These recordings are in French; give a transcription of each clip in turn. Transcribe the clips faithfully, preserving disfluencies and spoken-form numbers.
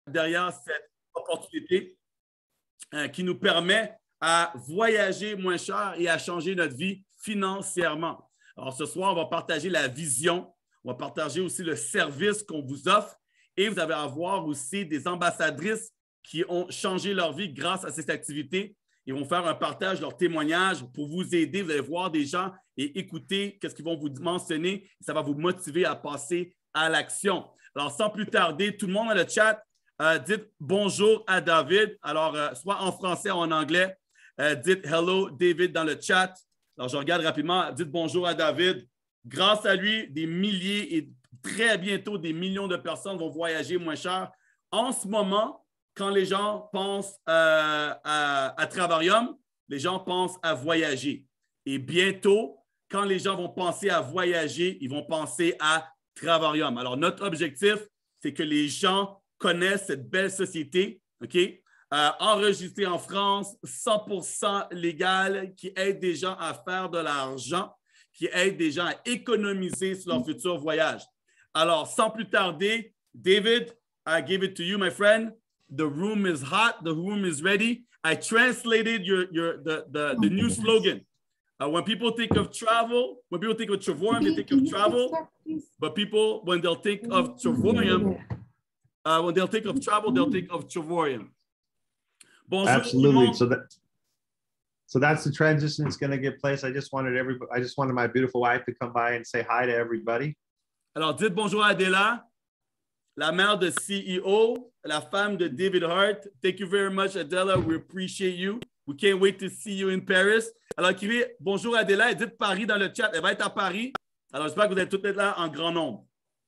derrière cette opportunité euh, qui nous permet à voyager moins cher et à changer notre vie financièrement. Alors, ce soir, on va partager la vision, on va partager aussi le service qu'on vous offre et vous allez avoir aussi des ambassadrices qui ont changé leur vie grâce à cette activité. Ils vont faire un partage de leur témoignage pour vous aider. Vous allez voir des gens et écouter ce qu'ils vont vous mentionner. Ça va vous motiver à passer à l'action. Alors, sans plus tarder, tout le monde dans le chat, euh, dites bonjour à David. Alors, euh, soit en français ou en anglais, euh, dites hello David dans le chat. Alors, je regarde rapidement. Dites bonjour à David. Grâce à lui, des milliers et très bientôt des millions de personnes vont voyager moins cher. En ce moment, quand les gens pensent euh, à, à Travarium, les gens pensent à voyager. Et bientôt, quand les gens vont penser à voyager, ils vont penser à Travarium. Alors, notre objectif, c'est que les gens connaissent cette belle société, OK? Euh, enregistrée en France, cent pour cent légale, qui aide des gens à faire de l'argent, qui aide des gens à économiser sur leur futur voyage. Alors, sans plus tarder, David, I give it to you, my friend. The room is hot. The room is ready. I translated your, your, the, the, the new slogan. Uh, when people think of travel, when people think of Travarium, they think of travel. But people, when they'll think of Travarium, uh, when they'll think of travel, they'll think of Travarium. Bonjour, absolutely. So that, so that's the transition that's going to get place. I just wanted everybody. I just wanted my beautiful wife to come by and say hi to everybody. Alors, dites bonjour à Adela, la mère de C E O, la femme de David Hart. Thank you very much, Adela. We appreciate you. We can't wait to see you in Paris. Alors, écrivez bonjour Adela et dites Paris dans le chat. Elle va être à Paris. Alors, j'espère que vous êtes toutes là en grand nombre.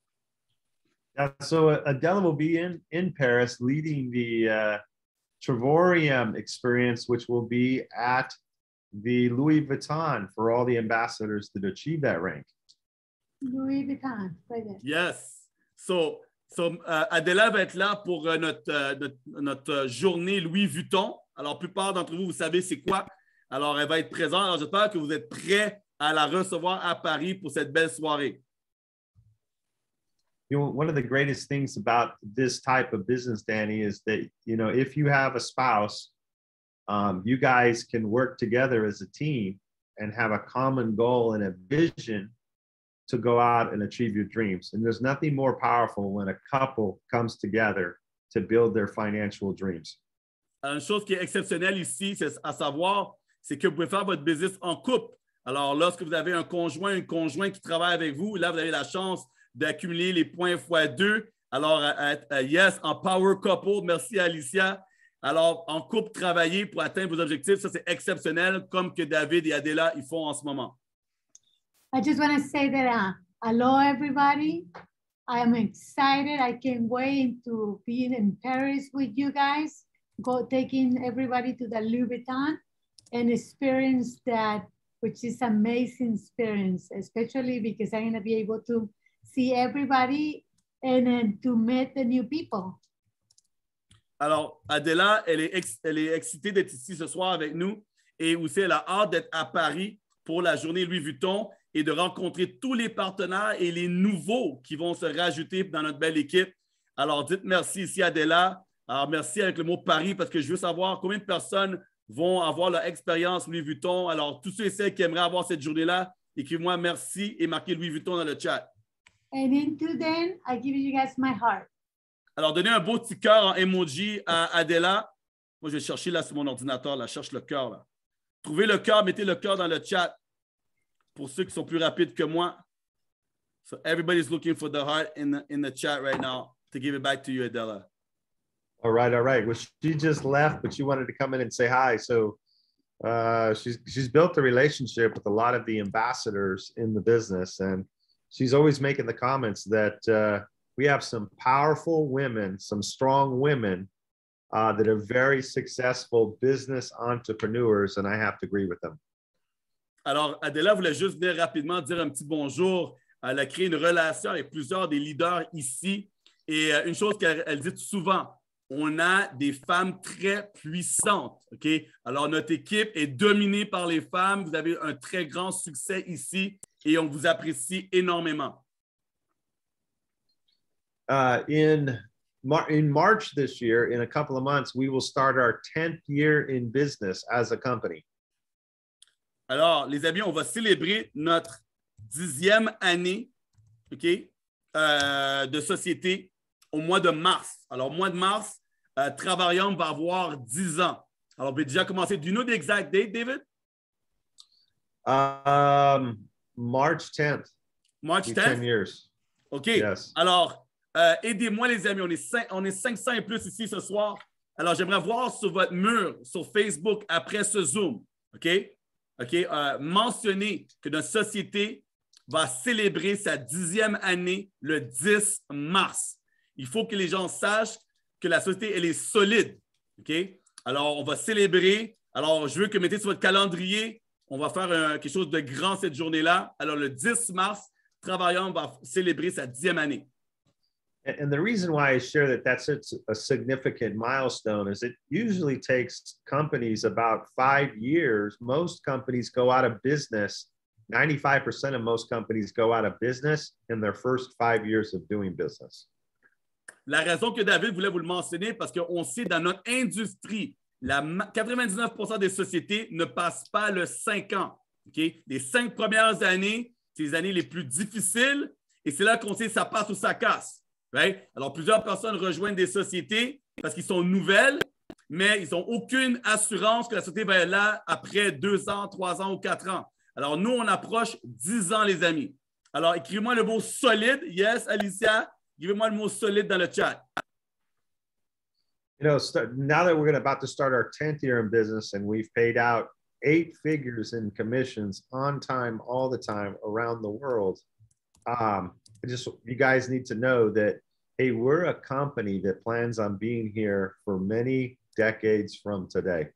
Yeah, so uh, Adela will be in, in Paris leading the uh, Travarium experience, which will be at the Louis Vuitton for all the ambassadors that achieve that rank. Louis Vuitton, right there. Yes. So, so uh, Adela va être là pour uh, notre, uh, notre, notre journée Louis Vuitton. Alors, la plupart d'entre vous, vous savez c'est quoi. Alors, elle va être présente. Alors, j'espère que vous êtes prêts à la recevoir à Paris pour cette belle soirée. You know, one of the greatest things about this type of business, Danny, is that, you know, if you have a spouse, um, you guys can work together as a team and have a common goal and a vision to go out and achieve your dreams. And there's nothing more powerful when a couple comes together to build their financial dreams. Une chose qui est exceptionnelle ici, c'est à savoir, c'est que vous pouvez faire votre business en couple. Alors, lorsque vous avez un conjoint, une conjointe qui travaille avec vous, là, vous avez la chance d'accumuler les points fois deux. Alors, uh, uh, yes, en power couple, merci Alicia. Alors, en couple, travailler pour atteindre vos objectifs, ça, c'est exceptionnel, comme que David et Adela, ils font en ce moment. I just want to say that, uh, hello, everybody. I am excited. I can't wait to be in Paris with you guys, go taking everybody to the Louis Vuitton and experience that, which is amazing experience, especially because I'm going to be able to see everybody and then to meet the new people. Alors, Adela, elle est, ex elle est excitée d'être ici ce soir avec nous et aussi elle a hâte d'être à Paris pour la journée Louis Vuitton et de rencontrer tous les partenaires et les nouveaux qui vont se rajouter dans notre belle équipe. Alors, dites merci ici, Adela. Alors, merci avec le mot Paris parce que je veux savoir combien de personnes vont avoir leur expérience Louis Vuitton. Alors, tous ceux et celles qui aimeraient avoir cette journée-là, écrivez-moi merci et marquez Louis Vuitton dans le chat. And into then, I give you guys my heart. Alors, donnez un beau petit cœur en emoji à Adela. Moi, je vais chercher là sur mon ordinateur. Là, je cherche le cœur. Là. Trouvez le cœur, mettez le cœur dans le chat pour ceux qui sont plus rapides que moi. So everybody's looking for the heart in the, in the chat right now to give it back to you, Adela. All right, all right. Well, she just left, but she wanted to come in and say hi. So uh, she's, she's built a relationship with a lot of the ambassadors in the business. And she's always making the comments that uh, we have some powerful women, some strong women uh, that are very successful business entrepreneurs, and I have to agree with them. Alors, Adela voulait juste venir rapidement dire un petit bonjour. Elle a créé une relation avec plusieurs des leaders ici. Et euh, une chose qu'elle dit souvent, on a des femmes très puissantes. OK? Alors, notre équipe est dominée par les femmes. Vous avez un très grand succès ici. Et on vous apprécie énormément. Uh, in Mar- in March this year, in a couple of months, we will start our tenth year in business as a company. Alors, les amis, on va célébrer notre dixième année, OK, euh, de société au mois de mars. Alors, au mois de mars, euh, Travarium va avoir dix ans. Alors, on peut déjà commencer. Do you know the exact date, David? Um, March tenth. March Be tenth? ten years. OK. Yes. Alors, euh, aidez-moi, les amis. On est, cinq, on est cinq cents et plus ici ce soir. Alors, j'aimerais voir sur votre mur, sur Facebook, après ce Zoom, OK? OK? Euh, mentionner que notre société va célébrer sa dixième année le dix mars. Il faut que les gens sachent que la société, elle est solide. OK? Alors, on va célébrer. Alors, je veux que vous mettez sur votre calendrier. On va faire euh, quelque chose de grand cette journée-là. Alors, le dix mars, Travarium va célébrer sa dixième année. And the reason why I share that that's a significant milestone is it usually takes companies about five years. Most companies go out of business. ninety-five percent of most companies go out of business in their first five years of doing business. La raison que David voulait vous le mentionner, parce qu'on sait dans notre industrie, la quatre-vingt-dix-neuf pour cent des sociétés ne passent pas le cinq ans. Okay? Les cinq premières années, c'est les années les plus difficiles et c'est là qu'on sait si ça passe ou ça casse. Right? Alors, plusieurs personnes rejoignent des sociétés parce qu'ils sont nouvelles, mais ils n'ont aucune assurance que la société va être là après deux ans, trois ans ou quatre ans. Alors, nous, on approche dix ans, les amis. Alors, écrivez-moi le mot solide. Yes, Alicia, écrivez-moi le mot solide dans le chat. You know, start, now that we're gonna, about to start our tenth year in business and we've paid out eight figures in commissions on time, all the time around the world, um, I just, you guys need to know that, hey, we're a company that plans on being here for many decades from today.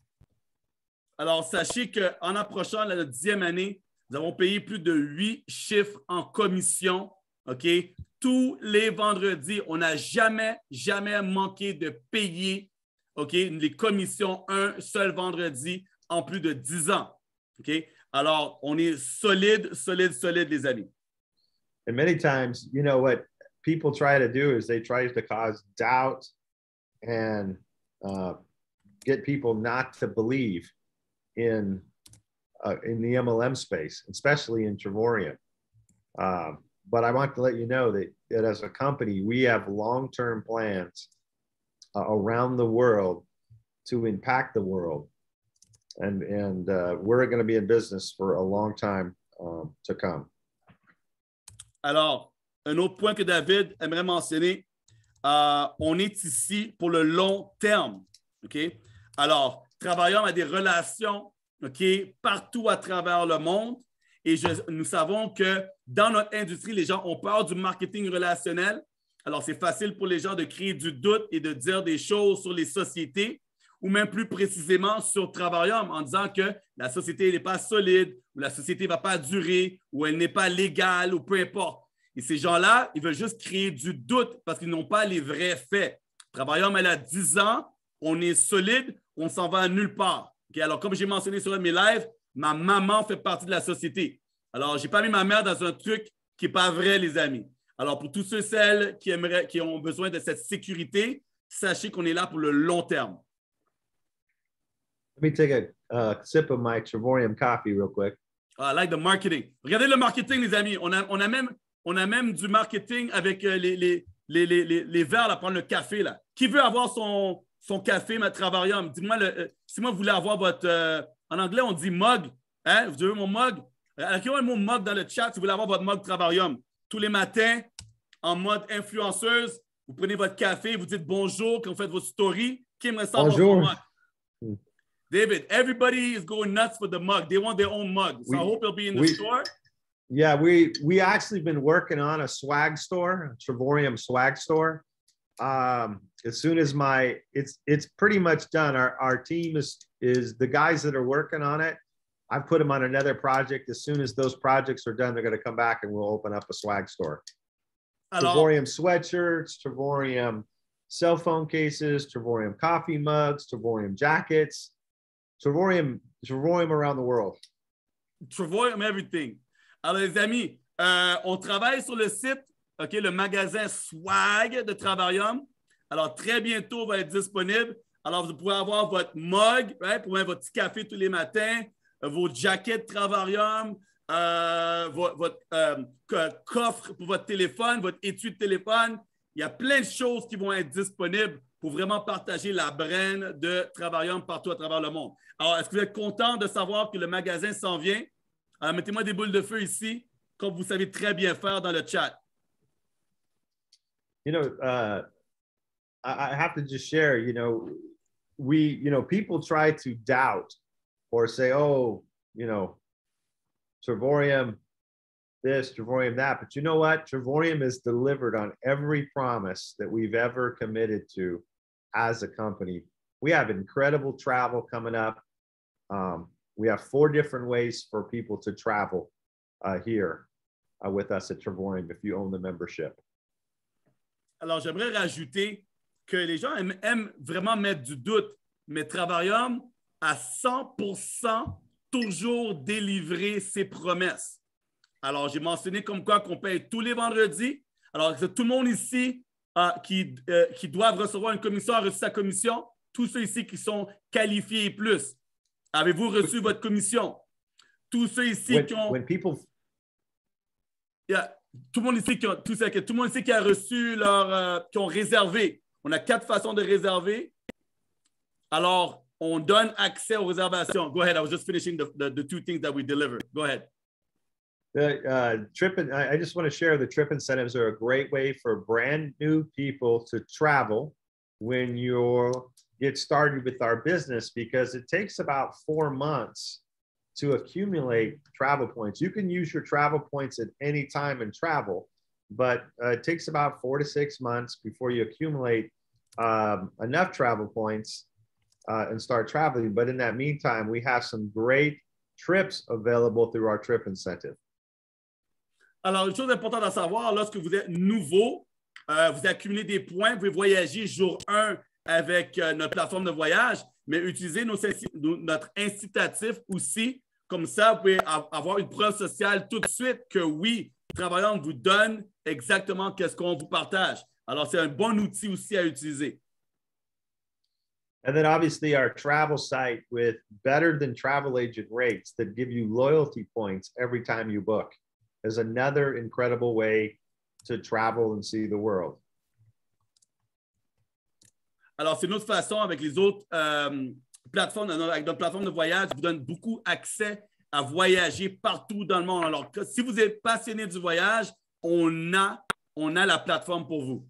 Alors, sachez qu'en approchant la dixième année, nous avons payé plus de huit chiffres en commission, OK? Tous les vendredis, on n'a jamais, jamais manqué de payer, OK? Les commissions un seul vendredi en plus de dix ans, OK? Alors, on est solide, solide, solide, les amis. And many times, you know, what people try to do is they try to cause doubt and uh, get people not to believe in uh, in the M L M space, especially in Travorium. Um, but I want to let you know that, that as a company, we have long-term plans uh, around the world to impact the world. And, and uh, we're going to be in business for a long time um, to come. Alors, un autre point que David aimerait mentionner, euh, on est ici pour le long terme. OK? Alors, Travarium a des relations, OK, partout à travers le monde. Et je, nous savons que dans notre industrie, les gens ont peur du marketing relationnel. Alors, c'est facile pour les gens de créer du doute et de dire des choses sur les sociétés ou même plus précisément sur Travarium en disant que la société n'est pas solide ou la société ne va pas durer ou elle n'est pas légale ou peu importe. Et ces gens-là, ils veulent juste créer du doute parce qu'ils n'ont pas les vrais faits. Travarium, elle a dix ans, on est solide, on s'en va à nulle part. Okay? Alors, comme j'ai mentionné sur un de mes lives, ma maman fait partie de la société. Alors, je n'ai pas mis ma mère dans un truc qui n'est pas vrai, les amis. Alors, pour tous ceux et celles qui, aimeraient, qui ont besoin de cette sécurité, sachez qu'on est là pour le long terme. Let me take a uh, sip of my Travorium coffee real quick. I like the marketing. Regardez le marketing, les amis. On a, on a, même, on a même du marketing avec les, les, les, les, les, les verres, là, prendre le café. Là. Qui veut avoir son, son café, ma Travarium? Dis-moi, le, euh, si moi, vous voulez avoir votre... Euh, en anglais, on dit mug. Hein? Vous avez mon mug? Écrivez le mot mug dans le chat si vous voulez avoir votre mug Travarium. Tous les matins, en mode influenceuse, vous prenez votre café, vous dites bonjour quand vous faites votre story. Qui aimerait ça avoir son mug? David, everybody is going nuts for the mug. They want their own mug. So we, I hope it'll be in the we, store. Yeah, we we actually been working on a swag store, a Travorium swag store. Um, as soon as my it's it's pretty much done. Our our team is is the guys that are working on it. I've put them on another project. As soon as those projects are done, they're going to come back and we'll open up a swag store. Alors, Travorium sweatshirts, Travorium cell phone cases, Travorium coffee mugs, Travorium jackets. Travorium, Travorium around the world. Travorium everything. Alors, les amis, euh, on travaille sur le site, OK, le magasin Swag de Travarium. Alors, très bientôt, va être disponible. Alors, vous pouvez avoir votre mug, right, pour mettre votre petit café tous les matins, euh, vos jackets Travarium, euh, votre, votre euh, coffre pour votre téléphone, votre étui de téléphone. Il y a plein de choses qui vont être disponibles pour vraiment partager la braine de Travarium partout à travers le monde. Alors, est-ce que vous êtes content de savoir que le magasin s'en vient? Alors, mettez-moi des boules de feu ici, comme vous savez très bien faire dans le chat. You know, uh, I have to just share, you know, we, you know, people try to doubt or say, oh, you know, Travarium this, Travarium that. But you know what? Travarium is delivered on every promise that we've ever committed to as a company. We have incredible travel coming up. Um, we have four different ways for people to travel uh, here uh, with us at Travarium if you own the membership. Alors, j'aimerais rajouter que les gens aiment, aiment vraiment mettre du doute, mais Travarium à cent pour cent toujours délivrer ses promesses. Alors, j'ai mentionné comme quoi qu'on paye tous les vendredis. Alors, c'est tout le monde ici euh, qui, euh, qui doivent recevoir une commission a reçu sa commission. Tous ceux ici qui sont qualifiés et plus. Avez-vous reçu votre commission? Tous ceux ici when, qui ont... When people... yeah, tout le monde ici qui, ont, tout, ça, tout le monde ici qui a reçu leur... Euh, qui ont réservé. On a quatre façons de réserver. Alors, on donne accès aux réservations. Go ahead. I was just finishing the, the, the two things that we delivered. Go ahead. The uh, trip, and I just want to share the trip incentives are a great way for brand new people to travel when you get started with our business, because it takes about four months to accumulate travel points. You can use your travel points at any time and travel, but uh, it takes about four to six months before you accumulate um, enough travel points uh, and start traveling. But in that meantime, we have some great trips available through our trip incentive. Alors, une chose importante à savoir, lorsque vous êtes nouveau, euh, vous accumulez des points, vous pouvez voyager jour un avec euh, notre plateforme de voyage, mais utilisez nos, notre incitatif aussi. Comme ça, vous pouvez avoir une preuve sociale tout de suite que oui, Travarium vous donne exactement qu'est-ce qu'on vous partage. Alors, c'est un bon outil aussi à utiliser. And then obviously our travel site with better than travel agent rates that give you loyalty points every time you book is another incredible way to travel and see the world. Alors, c'est une autre façon avec les autres euh, plateformes, avec notre plateforme de voyage, vous donne beaucoup accès à voyager partout dans le monde. Alors, si vous êtes passionné du voyage, on a, on a la plateforme pour vous.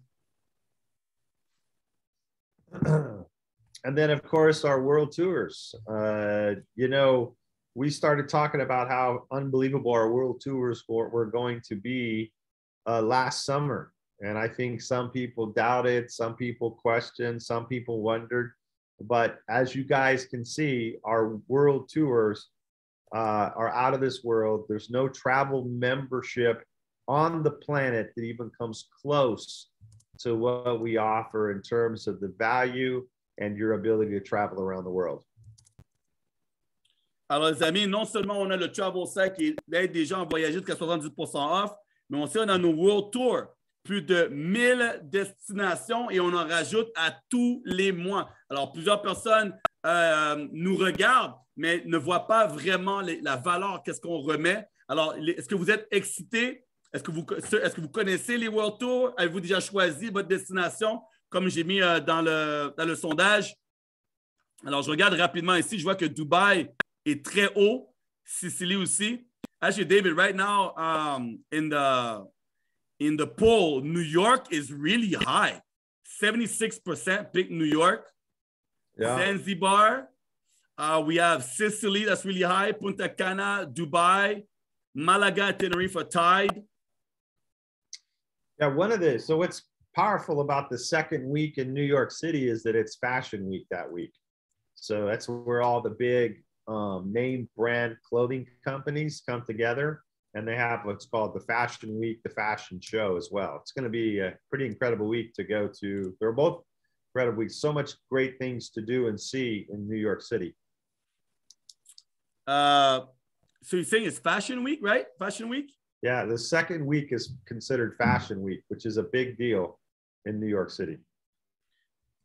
And then, of course, our world tours. Uh, you know, we started talking about how unbelievable our world tours were, were going to be uh, last summer. And I think some people doubted, some people questioned, some people wondered. But as you guys can see, our world tours uh, are out of this world. There's no travel membership on the planet that even comes close to what we offer in terms of the value and your ability to travel around the world. Alors, les amis, non seulement on a le Travel Sack qui aide des gens à voyager jusqu'à soixante-dix pour cent off, mais aussi on a nos World Tours, plus de mille destinations et on en rajoute à tous les mois. Alors, plusieurs personnes euh, nous regardent, mais ne voient pas vraiment les, la valeur, qu'est-ce qu'on remet. Alors, est-ce que vous êtes excités? Est-ce que vous, est-ce que vous connaissez les World Tours? Avez-vous déjà choisi votre destination? Comme j'ai mis euh, dans, le, dans le sondage. Alors, je regarde rapidement ici. Je vois que Dubaï est très haut. Sicily aussi. Actually, David, right now, um, in the in the poll, New York is really high. seventy-six percent pick New York. Yeah. Zanzibar. Uh, we have Sicily, that's really high. Punta Cana, Dubai. Malaga, Tenerife are tied. Yeah, one of the, so what's powerful about the second week in New York City is that it's Fashion Week that week. So that's where all the big um, name brand clothing companies come together, and they have what's called the Fashion Week, the fashion show as well. It's going to be a pretty incredible week to go to. They're both incredible weeks. So much great things to do and see in New York City. Uh, so you're saying it's Fashion Week, right? Fashion Week? Yeah, the second week is considered Fashion Week, which is a big deal in New York City.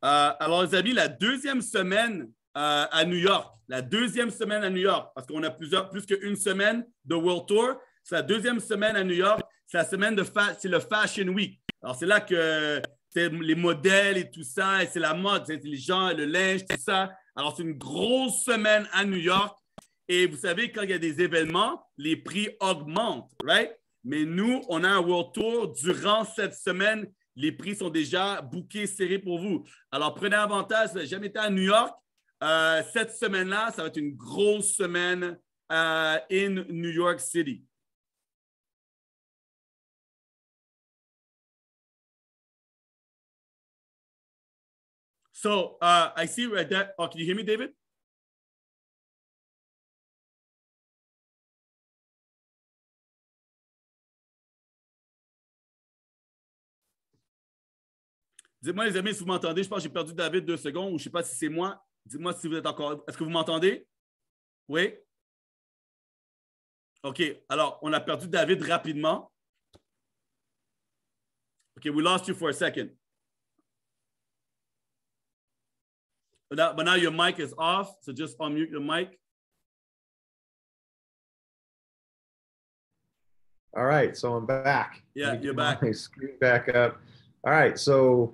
Euh, alors, les amis, la deuxième semaine euh, à New York, la deuxième semaine à New York, parce qu'on a plusieurs, plus qu'une semaine de World Tour, c'est la deuxième semaine à New York, c'est la semaine de fa- c'est le Fashion Week. Alors, c'est là que c'est les modèles et tout ça, et c'est la mode, c'est les gens, le linge, tout ça. Alors, c'est une grosse semaine à New York. Et vous savez, quand il y a des événements, les prix augmentent, right? Mais nous, on a un World Tour durant cette semaine. Les prix sont déjà bookés, serrés pour vous. Alors, prenez avantage. Si vous n'avez jamais été à New York, euh, cette semaine-là, ça va être une grosse semaine euh, in New York City. So, uh, I see right there. Oh, can you hear me, David? Dites-moi, les amis, si vous m'entendez. Je pense que j'ai perdu David deux secondes ou je ne sais pas si c'est moi. Dites-moi si vous êtes encore. Est-ce que vous m'entendez? Oui? OK. Alors, on a perdu David rapidement. OK, we lost you for a second. But now, but now your mic is off, so just unmute your mic. All right, so I'm back. Yeah, you're back. My screen back up. All right, so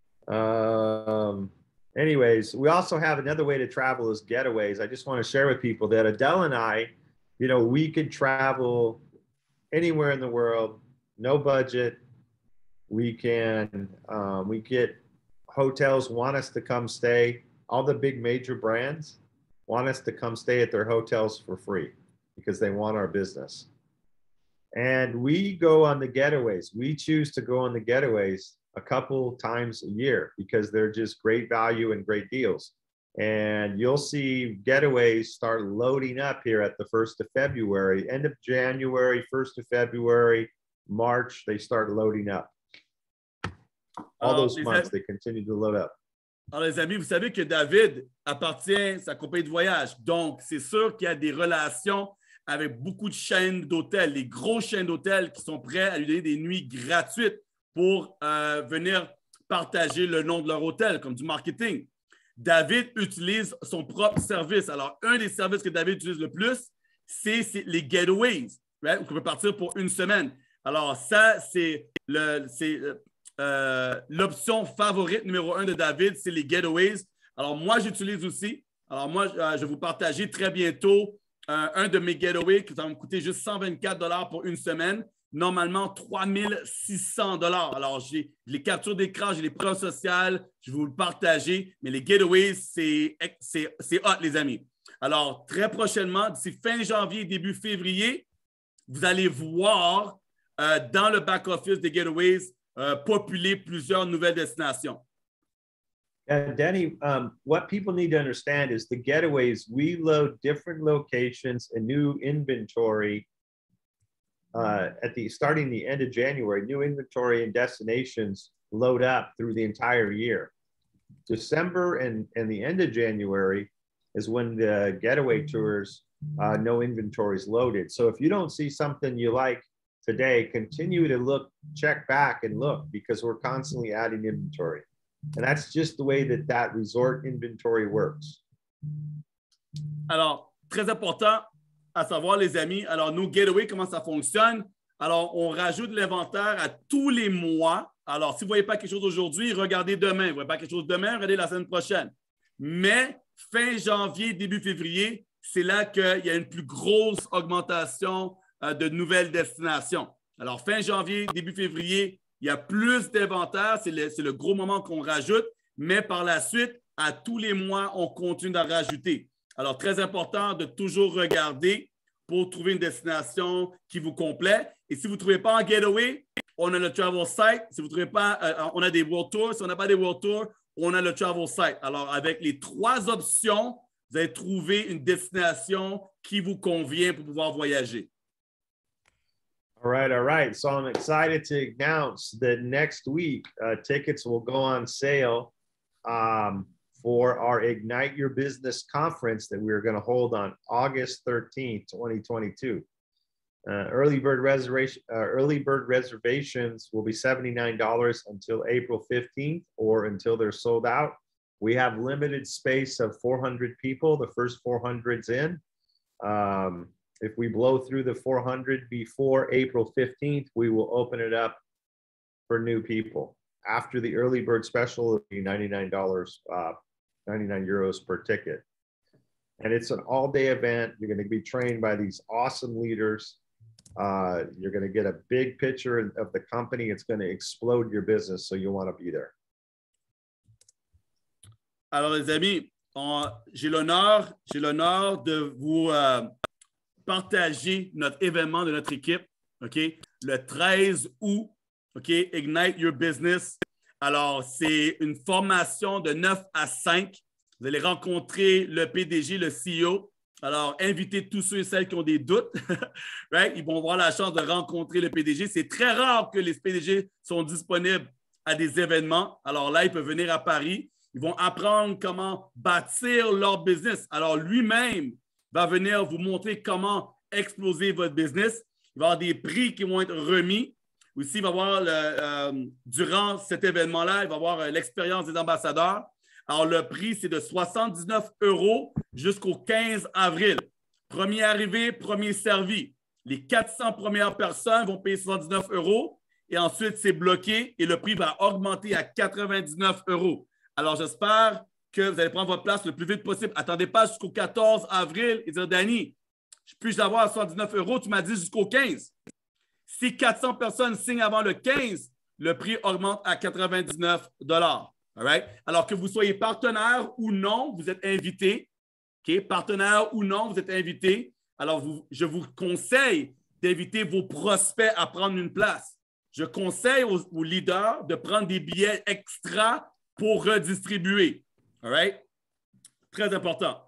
um, anyways, we also have another way to travel is getaways. I just want to share with people that Adele and I, you know, we could travel anywhere in the world, no budget. We can, um, we get hotels want us to come stay. All the big major brands want us to come stay at their hotels for free because they want our business. And we go on the getaways. We choose to go on the getaways a couple times a year because they're just great value and great deals. And you'll see getaways start loading up here at the first of February, end of January, first of February, March, they start loading up. All those months, they continue to load up. Alors, les amis, vous savez que David appartient à sa compagnie de voyage. Donc, c'est sûr qu'il y a des relations avec beaucoup de chaînes d'hôtels, les grosses chaînes d'hôtels qui sont prêts à lui donner des nuits gratuites pour euh, venir partager le nom de leur hôtel, comme du marketing. David utilise son propre service. Alors, un des services que David utilise le plus, c'est les getaways, right? Où on peut partir pour une semaine. Alors, ça, c'est le... c'est, Euh, l'option favorite numéro un de David, c'est les getaways. Alors, moi, j'utilise aussi. Alors, moi, euh, je vais vous partager très bientôt euh, un de mes getaways qui va me coûter juste cent vingt-quatre dollars pour une semaine. Normalement, trois mille six cents dollars. Alors, j'ai les captures d'écran, j'ai les preuves sociales, je vais vous le partager. Mais les getaways, c'est hot, les amis. Alors, très prochainement, d'ici fin janvier, début février, vous allez voir euh, dans le back-office des getaways Uh, populer plusieurs nouvelles destinations. And Denny, um, what people need to understand is the getaways, we load different locations and new inventory uh, at the starting the end of January. New inventory and destinations load up through the entire year. December and, and the end of January is when the getaway tours, uh, no inventory is loaded. So if you don't see something you like today, continue to look, check back and look because we're constantly adding inventory. And that's just the way that that resort inventory works. Alors, très important à savoir, les amis. Alors, nos getaways, comment ça fonctionne? Alors, on rajoute l'inventaire à tous les mois. Alors, si vous ne voyez pas quelque chose aujourd'hui, regardez demain. Vous ne voyez pas quelque chose demain, regardez la semaine prochaine. Mais fin janvier, début février, c'est là qu'il y a une plus grosse augmentation de nouvelles destinations. Alors, fin janvier, début février, il y a plus d'inventaire. C'est le, le gros moment qu'on rajoute. Mais par la suite, à tous les mois, on continue d'en rajouter. Alors, très important de toujours regarder pour trouver une destination qui vous complaît. Et si vous ne trouvez pas en getaway, on a le travel site. Si vous ne trouvez pas, euh, on a des world tours. Si on n'a pas des world tours, on a le travel site. Alors, avec les trois options, vous allez trouver une destination qui vous convient pour pouvoir voyager. All right, all right. So I'm excited to announce that next week, uh, tickets will go on sale um, for our Ignite Your Business conference that we're going to hold on August thirteenth, twenty twenty-two. Uh, early bird reservation, uh, early bird reservations will be seventy-nine dollars until April fifteenth or until they're sold out. We have limited space of four hundred people. The first four hundred's in. Um, if we blow through the four hundred before April fifteenth, we will open it up for new people. After the early bird special, it'll be ninety-nine dollars, uh, ninety-nine euros per ticket. And it's an all-day event. You're going to be trained by these awesome leaders. Uh, you're going to get a big picture of the company. It's going to explode your business, so you'll want to be there. Alors, les amis, j'ai l'honneur, j'ai l'honneur de vous euh, partager notre événement de notre équipe, OK? Le treize août, OK? Ignite Your Business. Alors, c'est une formation de neuf à cinq. Vous allez rencontrer le P D G, le C E O. Alors, invitez tous ceux et celles qui ont des doutes. Right? Ils vont avoir la chance de rencontrer le P D G. C'est très rare que les P D G sont disponibles à des événements. Alors là, ils peuvent venir à Paris. Ils vont apprendre comment bâtir leur business. Alors, lui-même va venir vous montrer comment exploser votre business. Il va y avoir des prix qui vont être remis. Aussi, il va y avoir, le, euh, durant cet événement-là, il va y avoir euh, l'expérience des ambassadeurs. Alors, le prix, c'est de soixante-dix-neuf euros jusqu'au quinze avril. Premier arrivé, premier servi. Les quatre cents premières personnes vont payer soixante-dix-neuf euros et ensuite, c'est bloqué et le prix va augmenter à quatre-vingt-dix-neuf euros. Alors, j'espère que vous allez prendre votre place le plus vite possible. Attendez pas jusqu'au quatorze avril et dire, Danny, puis-je l'avoir à soixante-dix-neuf euros? Tu m'as dit jusqu'au quinze. Si quatre cents personnes signent avant le quinze, le prix augmente à quatre-vingt-dix-neuf dollars. All right? Alors que vous soyez partenaire ou non, vous êtes invité. Okay? Partenaire ou non, vous êtes invité. Alors, vous, je vous conseille d'inviter vos prospects à prendre une place. Je conseille aux, aux leaders de prendre des billets extra pour redistribuer. All right? Très important.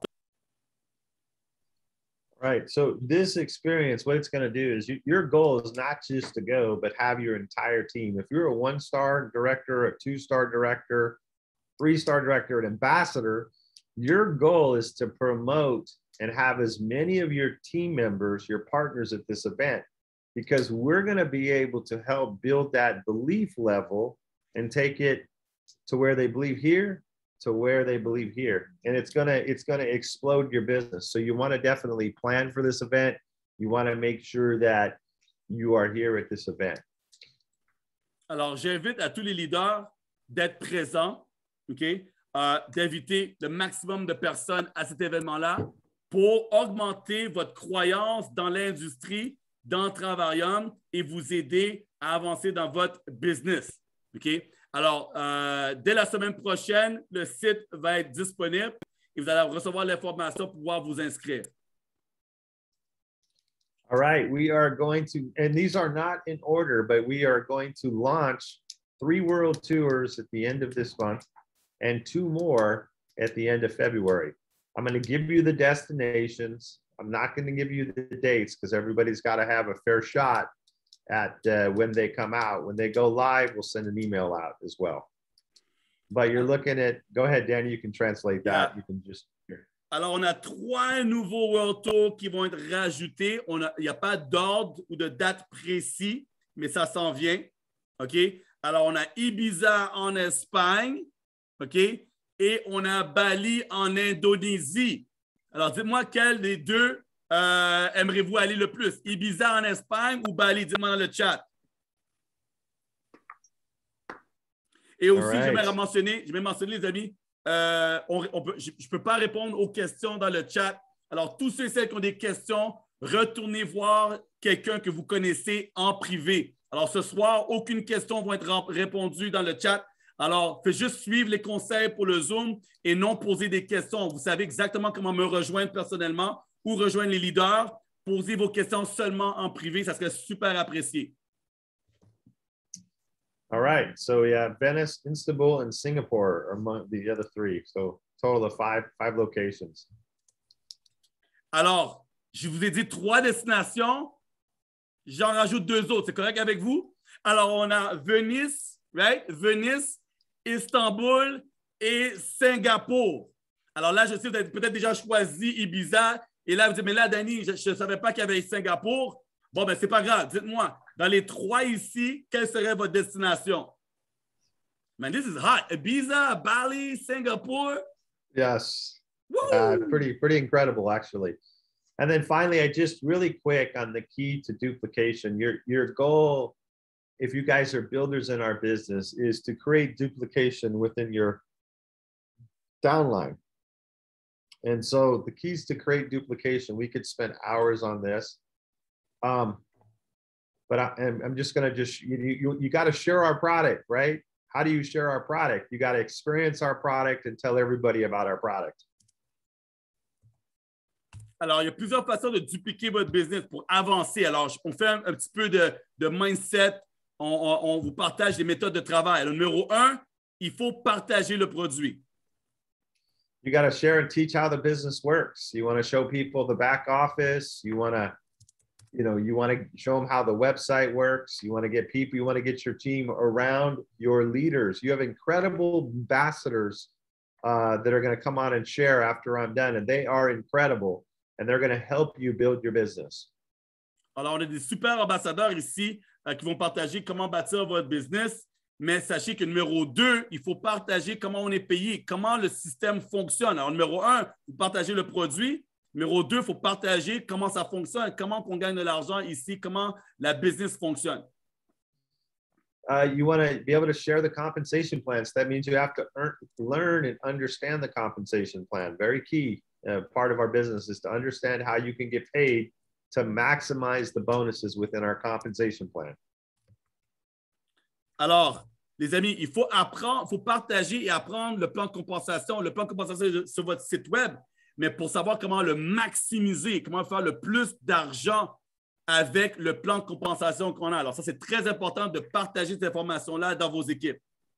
Right. So this experience, what it's going to do is you, your goal is not just to go, but have your entire team. If you're a one-star director, a two-star director, three-star director, an ambassador, your goal is to promote and have as many of your team members, your partners at this event, because we're going to be able to help build that belief level and take it to where they believe here, to where they believe here. And it's gonna it's gonna explode your business. So you want to definitely plan for this event. You want to make sure that you are here at this event. Alors, j'invite à tous les leaders d'être présents, OK? Euh, d'inviter le maximum de personnes à cet événement-là pour augmenter votre croyance dans l'industrie, dans Travarium et vous aider à avancer dans votre business, OK? Alors, euh, dès la semaine prochaine, le site va être disponible et vous allez recevoir l'information pour pouvoir vous inscrire. All right, we are going to, and these are not in order, but we are going to launch three world tours at the end of this month and two more at the end of February. I'm going to give you the destinations. I'm not going to give you the dates because everybody's got to have a fair shot at uh, when they come out. When they go live, we'll send an email out as well. But you're looking at, go ahead, Danny, you can translate that. Yeah. You can just. Alors, on a trois nouveaux World Tours qui vont être rajoutés. Il n'y a pas d'ordre ou de date précis, mais ça s'en vient. OK? Alors, on a Ibiza en Espagne. OK? Et on a Bali en Indonésie. Alors, dites-moi quel des deux Euh, aimeriez-vous aller le plus? Ibiza en Espagne ou Bali? Dites-moi dans le chat. Et aussi, right. je, vais mentionner, je vais mentionner, les amis, euh, on, on peut, je ne peux pas répondre aux questions dans le chat. Alors, tous ceux et celles qui ont des questions, retournez voir quelqu'un que vous connaissez en privé. Alors, ce soir, aucune question va être répondue dans le chat. Alors, faites juste suivre les conseils pour le Zoom et non poser des questions. Vous savez exactement comment me rejoindre personnellement ou rejoindre les leaders. Posez vos questions seulement en privé. Ça serait super apprécié. All right. So, yeah, Venice, Istanbul, and Singapore are among the other three. So, total of five, five locations. Alors, je vous ai dit trois destinations. J'en rajoute deux autres. C'est correct avec vous? Alors, on a Venise, right? Venise, Istanbul et Singapour. Alors là, je sais que vous avez peut-être déjà choisi Ibiza. Et là, vous dites, mais là, Danny, je ne savais pas qu'il y avait Singapour. Bon, ben, c'est pas grave. Dites-moi, dans les trois ici, quelle serait votre destination? Man, this is hot. Ibiza, Bali, Singapore. Yes. Woo! Uh, pretty, pretty incredible, actually. And then finally, I just really quick on the key to duplication. Your, your goal, if you guys are builders in our business, is to create duplication within your downline. And so the keys to create duplication, we could spend hours on this. Um, but I, I'm just going to just, you, you, you got to share our product, right? How do you share our product? You got to experience our product and tell everybody about our product. Alors, il y a plusieurs façons de dupliquer votre business pour avancer. Alors, on fait un, un petit peu de, de mindset. On, on, on vous partage des méthodes de travail. Alors, numéro un, il faut partager le produit. You got to share and teach how the business works. You want to show people the back office. You want to, you know, you want to show them how the website works. You want to get people, you want to get your team around your leaders. You have incredible ambassadors uh, that are going to come on and share after I'm done, and they are incredible. And they're going to help you build your business. Alors, on a des super ambassadeurs ici euh, qui vont partager comment bâtir votre business. Mais sachez que numéro deux, il faut partager comment on est payé, comment le système fonctionne. Alors, numéro un, vous partagez le produit. Numéro deux, il faut partager comment ça fonctionne, comment on gagne de l'argent ici, comment la business fonctionne. Uh, you want to be able to share the compensation plans. That means you have to earn, learn and understand the compensation plan. Very key. Uh, part of our business is to understand how you can get paid to maximize the bonuses within our compensation plan. Alors, les amis, il faut apprendre, il faut partager et apprendre le plan de compensation. Le plan de compensation est sur votre site web, mais pour savoir comment le maximiser, comment faire le plus d'argent avec le plan de compensation qu'on a. Alors, ça, c'est très important de partager cette information-là dans vos équipes.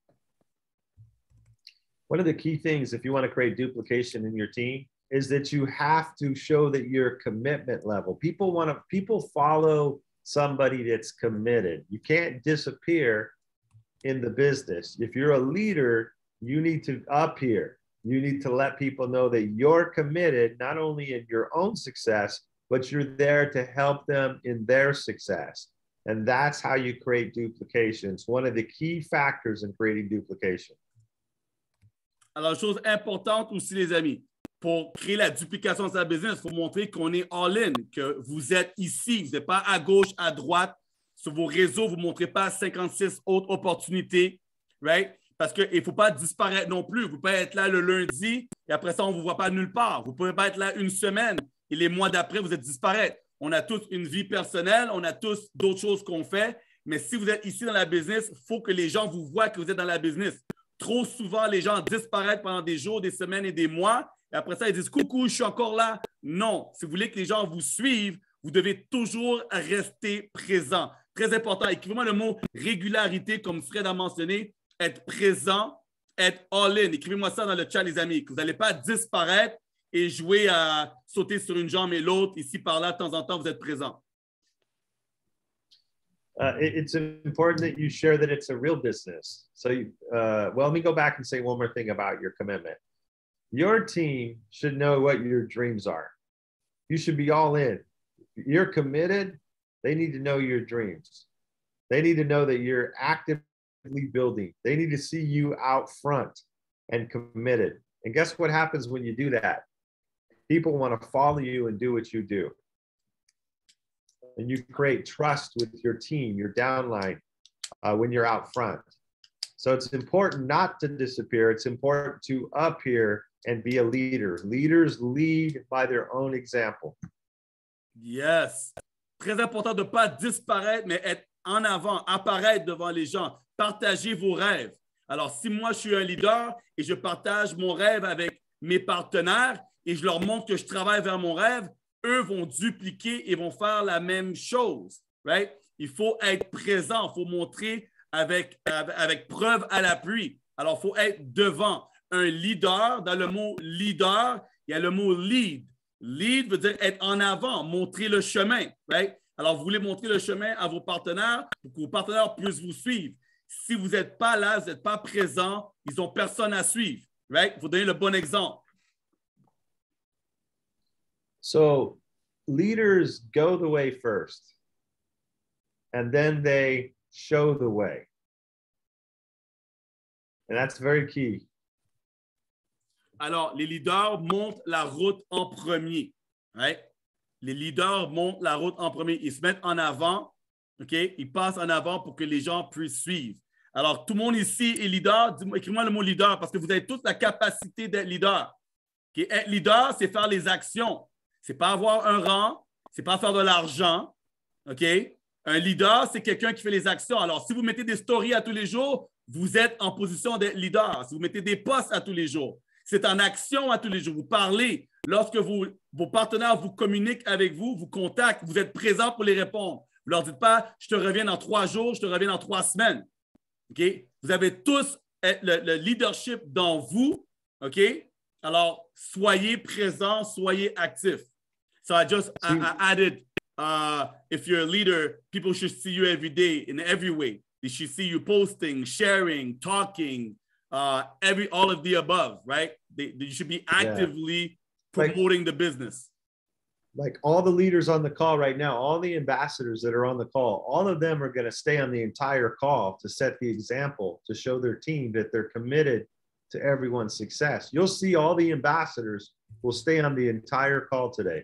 One of the key things, if you want to create duplication in your team, is that you have to show that your commitment level. People want to, people follow somebody that's committed. You can't disappear in the business. If you're a leader, you need to up here. You need to let people know that you're committed, not only in your own success, but you're there to help them in their success. And that's how you create duplication. It's one of the key factors in creating duplication. Alors, chose importante aussi, les amis, pour créer la duplication de sa business, il faut montrer qu'on est all-in, que vous êtes ici, vous n'êtes pas à gauche, à droite. Sur vos réseaux, vous ne montrez pas cinquante-six autres opportunités, right? Parce qu'il ne faut pas disparaître non plus. Vous pouvez être là le lundi et après ça, on ne vous voit pas nulle part. Vous ne pouvez pas être là une semaine et les mois d'après, vous êtes disparaître. On a tous une vie personnelle, on a tous d'autres choses qu'on fait, mais si vous êtes ici dans la business, il faut que les gens vous voient que vous êtes dans la business. Trop souvent, les gens disparaissent pendant des jours, des semaines et des mois. Et après ça, ils disent « Coucou, je suis encore là. » Non, si vous voulez que les gens vous suivent, vous devez toujours rester présent. Très important. Écrivez-moi le mot régularité, comme Fred a mentionné, être présent, être all-in. Écrivez-moi ça dans le chat, les amis, que vous n'allez pas disparaître et jouer à sauter sur une jambe et l'autre. Ici, par là, de temps en temps, vous êtes présent. Uh, it, it's important that you share that it's a real business. So, you, uh, well, let me go back and say one more thing about your commitment. Your team should know what your dreams are. You should be all in. You're committed. They need to know your dreams. They need to know that you're actively building. They need to see you out front and committed. And guess what happens when you do that? People want to follow you and do what you do. And you create trust with your team, your downline, uh, when you're out front. So it's important not to disappear. It's important to appear and be a leader. Leaders lead by their own example. Yes. Très important de ne pas disparaître, mais être en avant, apparaître devant les gens, partager vos rêves. Alors, si moi, je suis un leader et je partage mon rêve avec mes partenaires et je leur montre que je travaille vers mon rêve, eux vont dupliquer et vont faire la même chose. Right? Il faut être présent, il faut montrer avec, avec, avec preuve à l'appui. Alors, il faut être devant. Un leader, dans le mot leader, il y a le mot lead. Lead veut dire être en avant, montrer le chemin. Right? Alors, vous voulez montrer le chemin à vos partenaires pour que vos partenaires puissent vous suivre. Si vous n'êtes pas là, vous n'êtes pas présent, ils n'ont personne à suivre. Right? Il faut donner le bon exemple. So leaders go the way first, and then they show the way. And that's very key. Alors, les leaders montent la route en premier. Right? Les leaders montent la route en premier. Ils se mettent en avant. OK? Ils passent en avant pour que les gens puissent suivre. Alors, tout le monde ici est leader. Écris-moi le mot leader parce que vous avez tous la capacité d'être leader. Okay? Être leader, c'est faire les actions. Ce n'est pas avoir un rang. Ce n'est pas faire de l'argent. OK? Un leader, c'est quelqu'un qui fait les actions. Alors, si vous mettez des stories à tous les jours, vous êtes en position d'être leader. Si vous mettez des posts à tous les jours, c'est en action à tous les jours. Vous parlez. Lorsque vous, vos partenaires vous communiquent avec vous, vous contactent, vous êtes présent pour les répondre. Vous ne leur dites pas « je te reviens dans trois jours, je te reviens dans trois semaines ». Okay? Vous avez tous le, le leadership dans vous. OK? Alors, soyez présents, soyez actifs. So I just I, I added, uh, if you're a leader, people should see you every day in every way. They should see you posting, sharing, talking, uh, every all of the above, right? They, they should be actively yeah. promoting like, the business. Like all the leaders on the call right now, all the ambassadors that are on the call, all of them are going to stay on the entire call to set the example, to show their team that they're committed to everyone's success. You'll see all the ambassadors will stay on the entire call today.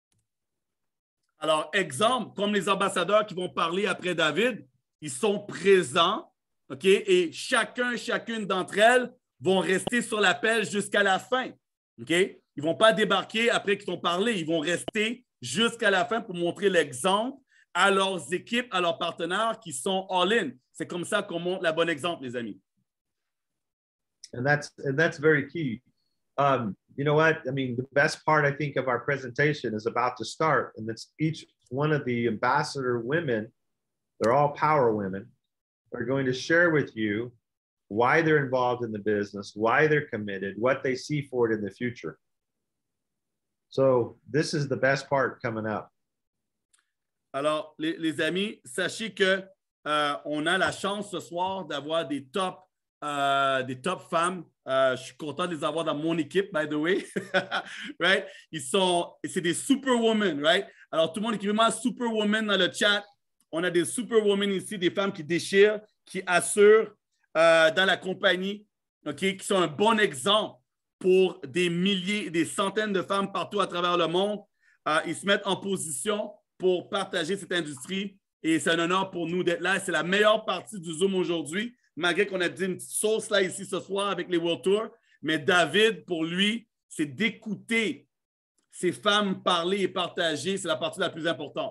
Alors, exemple, comme les ambassadeurs qui vont parler après David, ils sont présents, OK? Et chacun, chacune d'entre elles vont rester sur l'appel jusqu'à la fin, OK? Ils ne vont pas débarquer après qu'ils ont parlé. Ils vont rester jusqu'à la fin pour montrer l'exemple à leurs équipes, à leurs partenaires qui sont all-in. C'est comme ça qu'on montre le bon exemple, les amis. And that's, and that's very key. Um, you know what? I mean, the best part, I think, of our presentation is about to start. And it's each one of the ambassador women, they're all power women, are going to share with you why they're involved in the business, why they're committed, what they see for it in the future. So this is the best part coming up. Alors, les, les amis, sachez que euh, on a la chance ce soir d'avoir des top, euh, des top femmes. Euh, je suis content de les avoir dans mon équipe, by the way. Right? Ils sont, c'est des superwomen, right? Alors, tout le monde écrivez-moi superwoman dans le chat. On a des superwomen ici, des femmes qui déchirent, qui assurent euh, dans la compagnie, okay? Qui sont un bon exemple pour des milliers, des centaines de femmes partout à travers le monde. Euh, ils se mettent en position pour partager cette industrie et c'est un honneur pour nous d'être là. C'est la meilleure partie du Zoom aujourd'hui, malgré qu'on a dit une petite sauce là ici ce soir avec les World Tours. Mais David, pour lui, c'est d'écouter ces femmes parler et partager. C'est la partie la plus importante.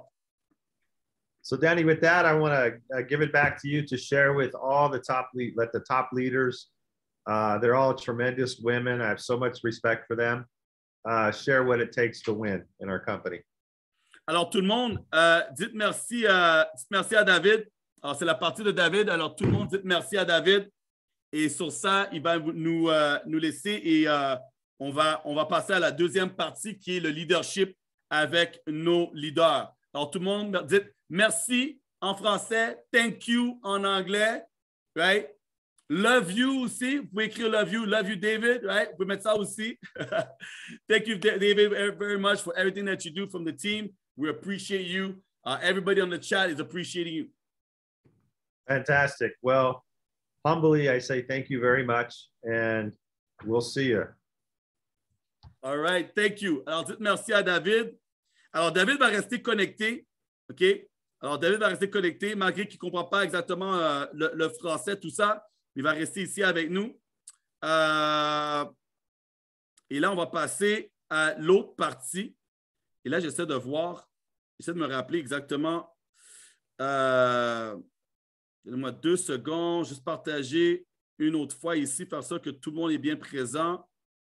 So Danny, with that, I want to uh, give it back to you to share with all the top lead, let the top leaders. Uh, they're all tremendous women. I have so much respect for them. Uh, share what it takes to win in our company. Alors, tout le monde, euh, dites merci à, dites merci à David. Alors, c'est la partie de David. Alors, tout le monde, dites merci à David. Et sur ça, il va nous, euh, nous laisser et euh, on, va, on va passer à la deuxième partie qui est le leadership avec nos leaders. Alors, tout le monde, dites merci en français, thank you en anglais, right? Love you aussi. Vous pouvez écrire love you, love you, David, right? Vous pouvez mettre ça aussi. Thank you, David, very much for everything that you do from the team. We appreciate you. Uh, everybody on the chat is appreciating you. Fantastic. Well, humbly, I say thank you very much, and we'll see you. All right, thank you. Alors, dites merci à David. Alors, David va rester connecté, OK? Alors, David va rester connecté, malgré qu'il ne comprend pas exactement euh, le, le français, tout ça. Il va rester ici avec nous. Euh, et là, on va passer à l'autre partie. Et là, j'essaie de voir, j'essaie de me rappeler exactement. Euh, Donnez-moi deux secondes, juste partager une autre fois ici, faire ça que tout le monde est bien présent.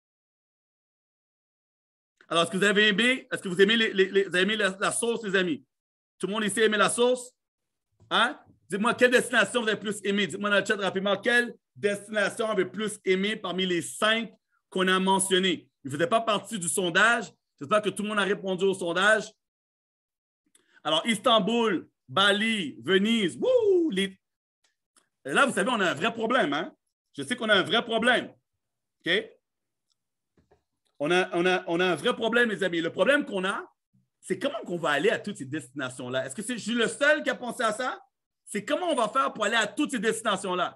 Alors, est-ce que vous avez aimé, est-ce que vous aimez, les, les, les, vous avez aimé la, la sauce, les amis? Tout le monde ici a aimé la sauce? Hein? Dites-moi, quelle destination vous avez plus aimé? Dites-moi dans le chat rapidement, quelle destination avez plus aimé parmi les cinq qu'on a mentionnées? Il ne faisait pas partie du sondage. J'espère que tout le monde a répondu au sondage. Alors, Istanbul, Bali, Venise, wouh! Les... Là, vous savez, on a un vrai problème. Hein? Je sais qu'on a un vrai problème. OK? On a, on, a, on a un vrai problème, les amis. Le problème qu'on a, c'est comment on va aller à toutes ces destinations-là. Est-ce que c'est, je suis le seul qui a pensé à ça? C'est comment on va faire pour aller à toutes ces destinations-là.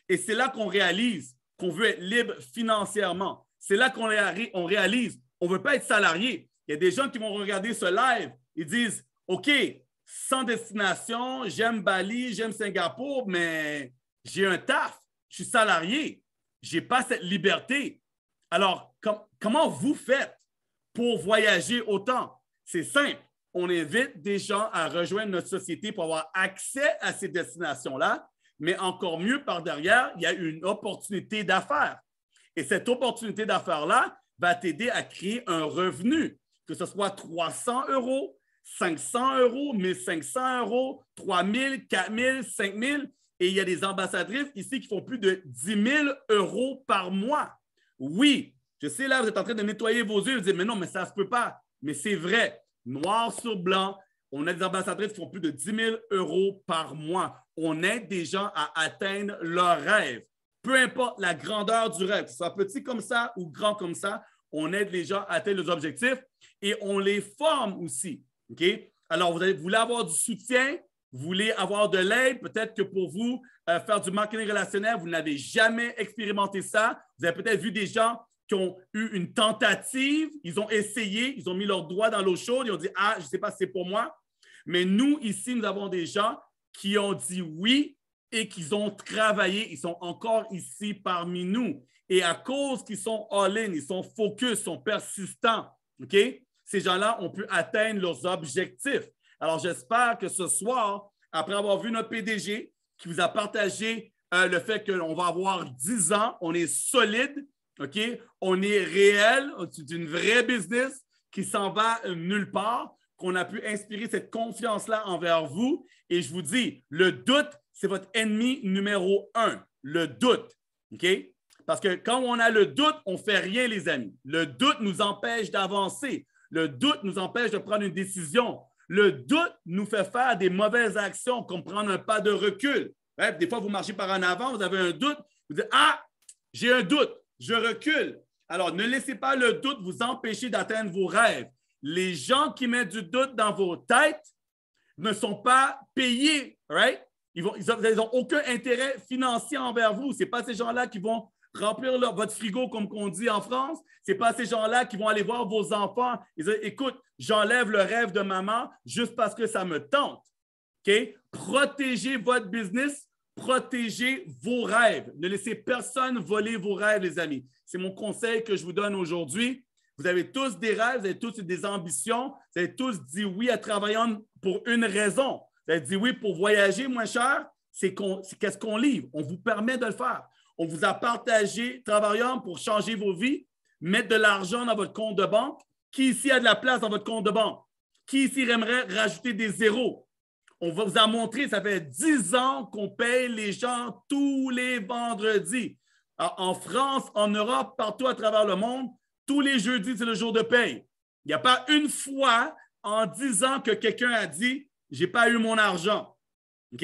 Et c'est là qu'on réalise qu'on veut être libre financièrement. C'est là qu'on ré on réalise on ne veut pas être salarié. Il y a des gens qui vont regarder ce live, ils disent « OK, sans destination, j'aime Bali, j'aime Singapour, mais j'ai un taf, je suis salarié, je n'ai pas cette liberté. » Alors, com comment vous faites pour voyager autant? C'est simple. On invite des gens à rejoindre notre société pour avoir accès à ces destinations-là, mais encore mieux, par derrière, il y a une opportunité d'affaires. Et cette opportunité d'affaires-là va t'aider à créer un revenu, que ce soit trois cents euros, cinq cents euros, mille cinq cents euros, trois mille, quatre mille, cinq mille. Et il y a des ambassadrices ici qui font plus de dix mille euros par mois. Oui, je sais, là, vous êtes en train de nettoyer vos yeux et vous dites, mais non, mais ça ne se peut pas. Mais c'est vrai, noir sur blanc, on a des ambassadrices qui font plus de dix mille euros par mois. On aide des gens à atteindre leurs rêves. Peu importe la grandeur du rêve, que ce soit petit comme ça ou grand comme ça, on aide les gens à atteindre leurs objectifs et on les forme aussi. Okay? Alors, vous, avez, vous voulez avoir du soutien, vous voulez avoir de l'aide, peut-être que pour vous, euh, faire du marketing relationnel, vous n'avez jamais expérimenté ça. Vous avez peut-être vu des gens qui ont eu une tentative, ils ont essayé, ils ont mis leurs doigts dans l'eau chaude, ils ont dit « Ah, je ne sais pas si c'est pour moi. » Mais nous, ici, nous avons des gens qui ont dit oui et qu'ils ont travaillé, ils sont encore ici parmi nous. Et à cause qu'ils sont all-in, ils sont focus, ils sont persistants, OK? Ces gens-là ont pu atteindre leurs objectifs. Alors, j'espère que ce soir, après avoir vu notre P D G qui vous a partagé euh, le fait qu'on va avoir dix ans, on est solide, OK? On est réel, c'est une vraie business qui s'en va euh, nulle part, qu'on a pu inspirer cette confiance-là envers vous. Et je vous dis, le doute, c'est votre ennemi numéro un, le doute, OK? Parce que quand on a le doute, on ne fait rien, les amis. Le doute nous empêche d'avancer. Le doute nous empêche de prendre une décision. Le doute nous fait faire des mauvaises actions, comme prendre un pas de recul. Ouais, des fois, vous marchez par en avant, vous avez un doute, vous dites « Ah, j'ai un doute, je recule. » Alors, ne laissez pas le doute vous empêcher d'atteindre vos rêves. Les gens qui mettent du doute dans vos têtes ne sont pas payés, right? Ils n'ont aucun intérêt financier envers vous. Ce n'est pas ces gens-là qui vont remplir leur, votre frigo, comme on dit en France. Ce n'est pas ces gens-là qui vont aller voir vos enfants et dire « Écoute, j'enlève le rêve de maman juste parce que ça me tente. » Okay? Protégez votre business, protégez vos rêves. Ne laissez personne voler vos rêves, les amis. C'est mon conseil que je vous donne aujourd'hui. Vous avez tous des rêves, vous avez tous des ambitions, vous avez tous dit oui à travailler pour une raison. Vous avez dit oui pour voyager moins cher, c'est qu'on, c'est qu'est-ce qu'on livre. On vous permet de le faire. On vous a partagé Travaillant pour changer vos vies, mettre de l'argent dans votre compte de banque. Qui ici a de la place dans votre compte de banque? Qui ici aimerait rajouter des zéros? On vous a montré, ça fait dix ans qu'on paye les gens tous les vendredis. En France, en Europe, partout à travers le monde, tous les jeudis, c'est le jour de paye. Il n'y a pas une fois en dix ans que quelqu'un a dit « je n'ai pas eu mon argent ». OK?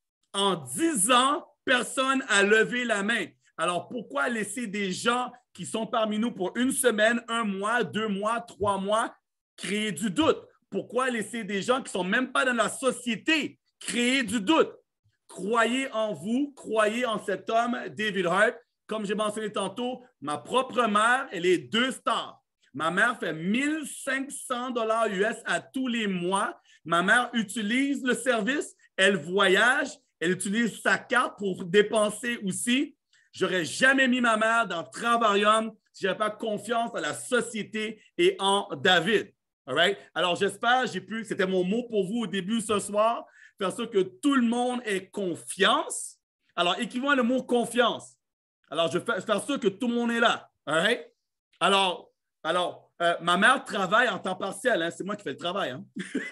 En dix ans, personne n'a levé la main. Alors, pourquoi laisser des gens qui sont parmi nous pour une semaine, un mois, deux mois, trois mois, créer du doute? Pourquoi laisser des gens qui ne sont même pas dans la société créer du doute? Croyez en vous, croyez en cet homme, David Hart. Comme j'ai mentionné tantôt, ma propre mère, elle est deux stars. Ma mère fait mille cinq cents dollars U S à tous les mois. Ma mère utilise le service, elle voyage, elle utilise sa carte pour dépenser aussi. Je n'aurais jamais mis ma mère dans Travaillant si je n'avais pas confiance dans la société et en David. All right? Alors, j'espère, j'ai pu, c'était mon mot pour vous au début ce soir, faire ça que tout le monde ait confiance. Alors, écrivons le mot confiance. Alors, je vais faire sûr que tout le monde est là. All right? Alors, alors euh, ma mère travaille en temps partiel. Hein? C'est moi qui fais le travail. Hein?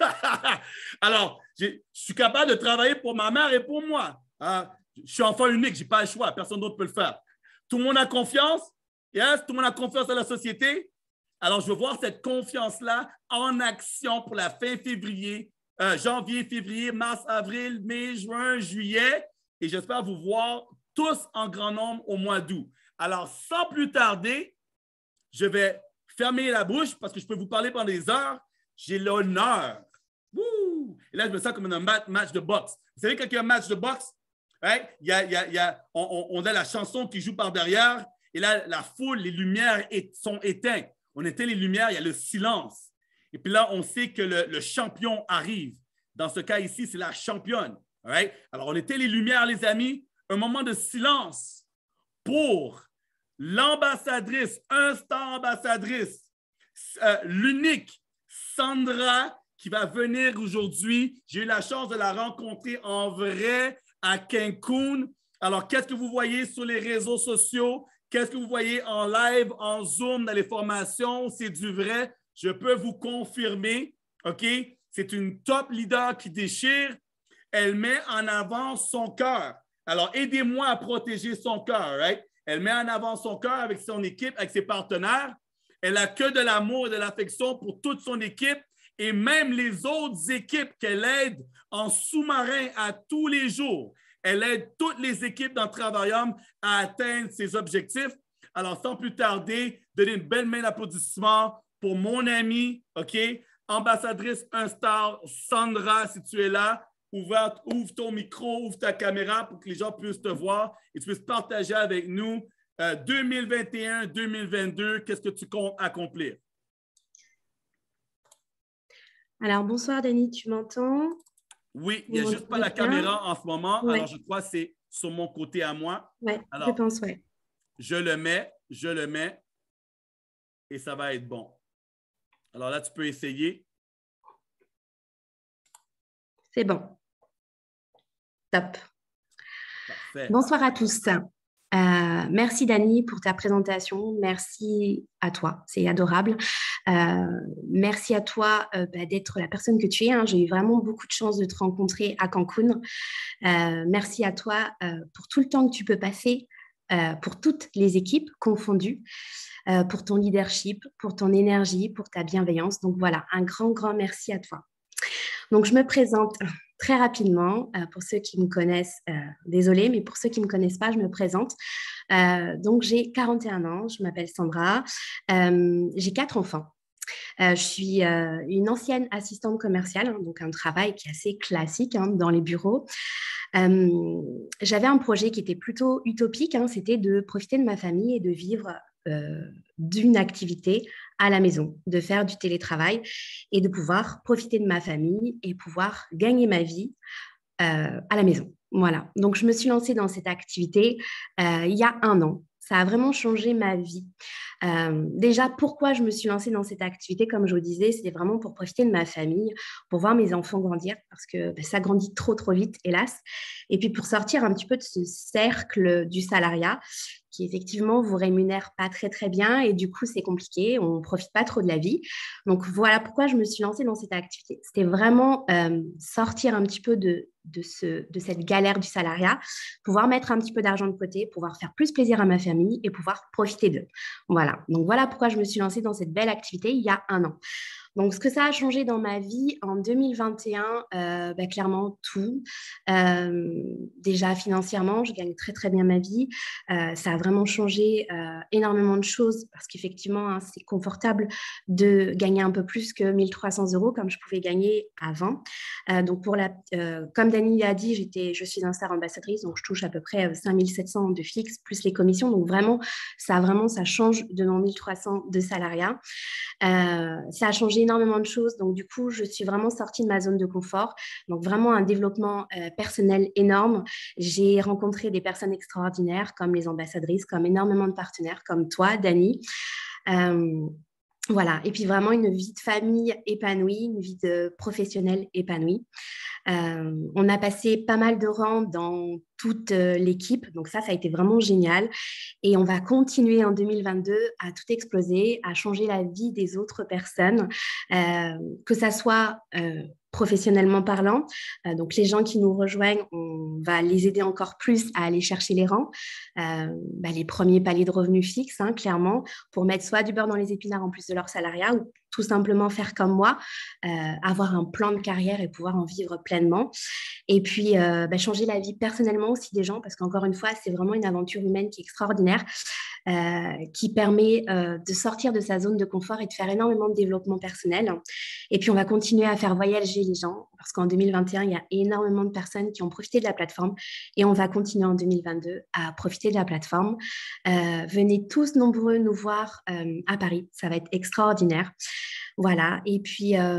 Alors, je suis capable de travailler pour ma mère et pour moi. Hein? Je suis enfant unique, je n'ai pas le choix. Personne d'autre peut le faire. Tout le monde a confiance? Yes? Tout le monde a confiance dans la société? Alors, je veux voir cette confiance-là en action pour la fin février, euh, janvier, février, mars, avril, mai, juin, juillet. Et j'espère vous voir tous en grand nombre au mois d'août. Alors, sans plus tarder, je vais fermer la bouche parce que je peux vous parler pendant des heures. J'ai l'honneur. Et là, je me sens comme un match de boxe. Vous savez, quand il y a un match de boxe, Right? Il y a, il y a, il y a, on, on a la chanson qui joue par derrière et là, la foule, les lumières sont éteintes. On éteint les lumières, il y a le silence. Et puis là, on sait que le, le champion arrive. Dans ce cas ici, c'est la championne. Right? Alors, on éteint les lumières, les amis. Un moment de silence pour l'ambassadrice, un star ambassadrice, euh, l'unique Sandra qui va venir aujourd'hui. J'ai eu la chance de la rencontrer en vrai à Cancun. Alors, qu'est-ce que vous voyez sur les réseaux sociaux? Qu'est-ce que vous voyez en live, en Zoom, dans les formations? C'est du vrai. Je peux vous confirmer, OK? C'est une top leader qui déchire. Elle met en avant son cœur. Alors, aidez-moi à protéger son cœur, right? Elle met en avant son cœur avec son équipe, avec ses partenaires. Elle a que de l'amour et de l'affection pour toute son équipe et même les autres équipes qu'elle aide en sous-marin à tous les jours. Elle aide toutes les équipes dans Travaillum à atteindre ses objectifs. Alors, sans plus tarder, donnez une belle main d'applaudissement pour mon amie, OK? Ambassadrice un star, Sandra, si tu es là. Ouvre, ouvre ton micro, ouvre ta caméra pour que les gens puissent te voir et tu puisses partager avec nous euh, deux mille vingt et un deux mille vingt-deux. Qu'est-ce que tu comptes accomplir? Alors, bonsoir, Dani, tu m'entends? Oui, il n'y a juste pas la caméra en ce moment. Ouais. Alors, je crois que c'est sur mon côté à moi. Oui, je pense, oui. Je le mets, je le mets et ça va être bon. Alors là, tu peux essayer. C'est bon. Top. Parfait. Bonsoir à tous. Euh, merci, Dani, pour ta présentation. Merci à toi. C'est adorable. Euh, merci à toi euh, bah, d'être la personne que tu es. Hein. J'ai eu vraiment beaucoup de chance de te rencontrer à Cancun. Euh, merci à toi euh, pour tout le temps que tu peux passer, euh, pour toutes les équipes confondues, euh, pour ton leadership, pour ton énergie, pour ta bienveillance. Donc voilà, un grand, grand merci à toi. Donc, je me présente très rapidement. Euh, pour ceux qui me connaissent, euh, désolée, mais pour ceux qui ne me connaissent pas, je me présente. Euh, donc, j'ai quarante et un ans, je m'appelle Sandra. Euh, j'ai quatre enfants. Euh, je suis euh, une ancienne assistante commerciale, hein, donc un travail qui est assez classique hein, dans les bureaux. Euh, j'avais un projet qui était plutôt utopique, hein, c'était de profiter de ma famille et de vivre euh, d'une activité à la maison, de faire du télétravail et de pouvoir profiter de ma famille et pouvoir gagner ma vie euh, à la maison. Voilà, donc je me suis lancée dans cette activité euh, il y a un an. Ça a vraiment changé ma vie. Euh, déjà, pourquoi je me suis lancée dans cette activité, comme je vous disais, c'était vraiment pour profiter de ma famille, pour voir mes enfants grandir, parce que ben, ça grandit trop, trop vite, hélas. Et puis pour sortir un petit peu de ce cercle du salariat, qui effectivement vous rémunère pas très, très bien. Et du coup, c'est compliqué, on ne profite pas trop de la vie. Donc voilà pourquoi je me suis lancée dans cette activité. C'était vraiment euh, sortir un petit peu de, de, ce, de cette galère du salariat, pouvoir mettre un petit peu d'argent de côté, pouvoir faire plus plaisir à ma famille et pouvoir profiter d'eux. Voilà. Donc, voilà pourquoi je me suis lancée dans cette belle activité il y a un an. Donc, ce que ça a changé dans ma vie en deux mille vingt et un, euh, bah, clairement tout. Euh, déjà, financièrement, je gagne très, très bien ma vie. Euh, ça a vraiment changé euh, énormément de choses parce qu'effectivement, hein, c'est confortable de gagner un peu plus que mille trois cents euros comme je pouvais gagner avant. Euh, donc, pour la, euh, comme Dani l'a dit, j'étais, je suis un star ambassadrice, donc je touche à peu près cinq mille sept cents de fixe plus les commissions. Donc, vraiment, ça, vraiment, ça change de mon mille trois cents de salariat. Euh, ça a changé énormément de choses. Donc, du coup, je suis vraiment sortie de ma zone de confort. Donc, vraiment un développement euh, personnel énorme. J'ai rencontré des personnes extraordinaires comme les ambassadrices, comme énormément de partenaires, comme toi, Dani. Euh, voilà. Et puis, vraiment une vie de famille épanouie, une vie de professionnelle épanouie. Euh, on a passé pas mal de rangs dans toute euh, l'équipe, donc ça, ça a été vraiment génial. Et on va continuer en deux mille vingt-deux à tout exploser, à changer la vie des autres personnes, euh, que ça soit euh, professionnellement parlant. Euh, donc, les gens qui nous rejoignent, on va les aider encore plus à aller chercher les rangs, euh, bah, les premiers paliers de revenus fixes, hein, clairement, pour mettre soit du beurre dans les épinards en plus de leur salariat ou tout simplement faire comme moi, euh, avoir un plan de carrière et pouvoir en vivre pleinement. Et puis, euh, bah, changer la vie personnellement aussi des gens, parce qu'encore une fois, c'est vraiment une aventure humaine qui est extraordinaire, euh, qui permet euh, de sortir de sa zone de confort et de faire énormément de développement personnel. Et puis, on va continuer à faire voyager intelligent parce qu'en deux mille vingt et un, il y a énormément de personnes qui ont profité de la plateforme et on va continuer en deux mille vingt-deux à profiter de la plateforme. Euh, venez tous nombreux nous voir euh, à Paris, ça va être extraordinaire. Voilà, et puis... Euh,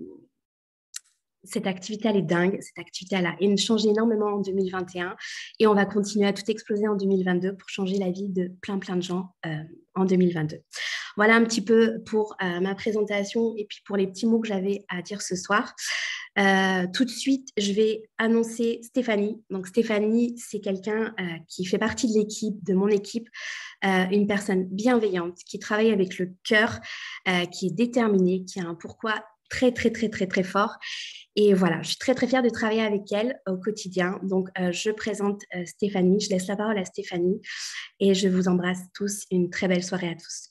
cette activité, elle est dingue. Cette activité, elle a changé énormément en deux mille vingt et un et on va continuer à tout exploser en deux mille vingt-deux pour changer la vie de plein, plein de gens euh, en deux mille vingt-deux. Voilà un petit peu pour euh, ma présentation et puis pour les petits mots que j'avais à dire ce soir. Euh, tout de suite, je vais annoncer Stéphanie. Donc, Stéphanie, c'est quelqu'un euh, qui fait partie de l'équipe, de mon équipe, euh, une personne bienveillante, qui travaille avec le cœur, euh, qui est déterminée, qui a un pourquoi très, très, très, très, très fort. Et voilà, je suis très, très fière de travailler avec elle au quotidien. Donc, euh, je présente euh, Stéphanie. Je laisse la parole à Stéphanie et je vous embrasse tous. Une très belle soirée à tous.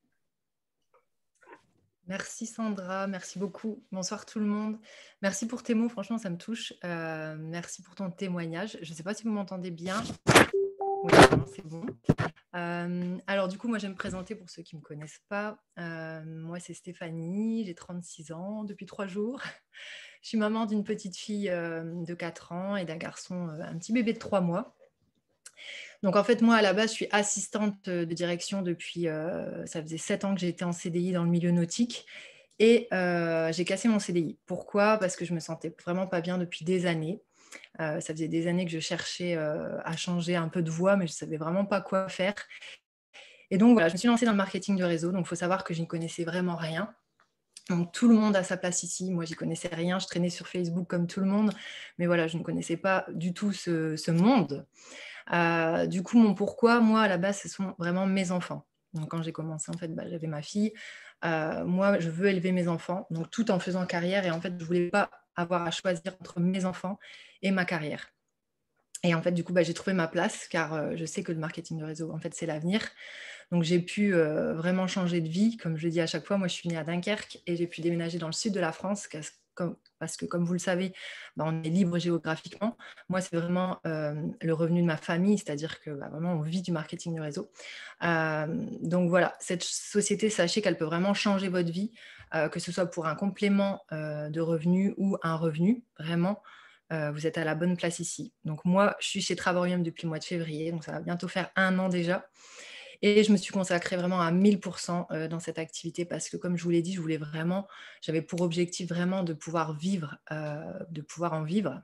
Merci Sandra, merci beaucoup. Bonsoir tout le monde. Merci pour tes mots, franchement, ça me touche. Euh, merci pour ton témoignage. Je ne sais pas si vous m'entendez bien. Oui, c'est bon. Euh, alors du coup, moi, je vais me présenter pour ceux qui ne me connaissent pas. Euh, moi, c'est Stéphanie, j'ai trente-six ans depuis trois jours. Je suis maman d'une petite fille euh, de quatre ans et d'un garçon, euh, un petit bébé de trois mois. Donc en fait, moi, à la base, je suis assistante de direction depuis, euh, ça faisait sept ans que j'étais en C D I dans le milieu nautique et euh, j'ai cassé mon C D I. Pourquoi ? Parce que je me sentais vraiment pas bien depuis des années. Euh, ça faisait des années que je cherchais euh, à changer un peu de voie, mais je savais vraiment pas quoi faire. Et donc voilà, je me suis lancée dans le marketing de réseau. Donc il faut savoir que je n'y connaissais vraiment rien. Donc tout le monde a sa place ici. Moi, j'y connaissais rien. Je traînais sur Facebook comme tout le monde, mais voilà, je ne connaissais pas du tout ce, ce monde. Euh, du coup, mon pourquoi, moi, à la base, ce sont vraiment mes enfants. Donc quand j'ai commencé, en fait, bah, j'avais ma fille. Euh, moi, je veux élever mes enfants, donc tout en faisant carrière. Et en fait, je ne voulais pas avoir à choisir entre mes enfants et ma carrière. Et en fait, du coup, bah, j'ai trouvé ma place, car euh, je sais que le marketing de réseau, en fait, c'est l'avenir. Donc, j'ai pu euh, vraiment changer de vie. Comme je le dis à chaque fois, moi, je suis née à Dunkerque et j'ai pu déménager dans le sud de la France parce que, comme vous le savez, bah, on est libre géographiquement. Moi, c'est vraiment euh, le revenu de ma famille, c'est-à-dire que bah, vraiment, on vit du marketing du réseau. Euh, donc, voilà, cette société, sachez qu'elle peut vraiment changer votre vie, euh, que ce soit pour un complément euh, de revenu ou un revenu, vraiment. Euh, vous êtes à la bonne place ici. Donc, moi, je suis chez Travorium depuis le mois de février, donc ça va bientôt faire un an déjà. Et je me suis consacrée vraiment à mille pour cent dans cette activité parce que, comme je vous l'ai dit, je voulais vraiment, j'avais pour objectif vraiment de pouvoir vivre, euh, de pouvoir en vivre.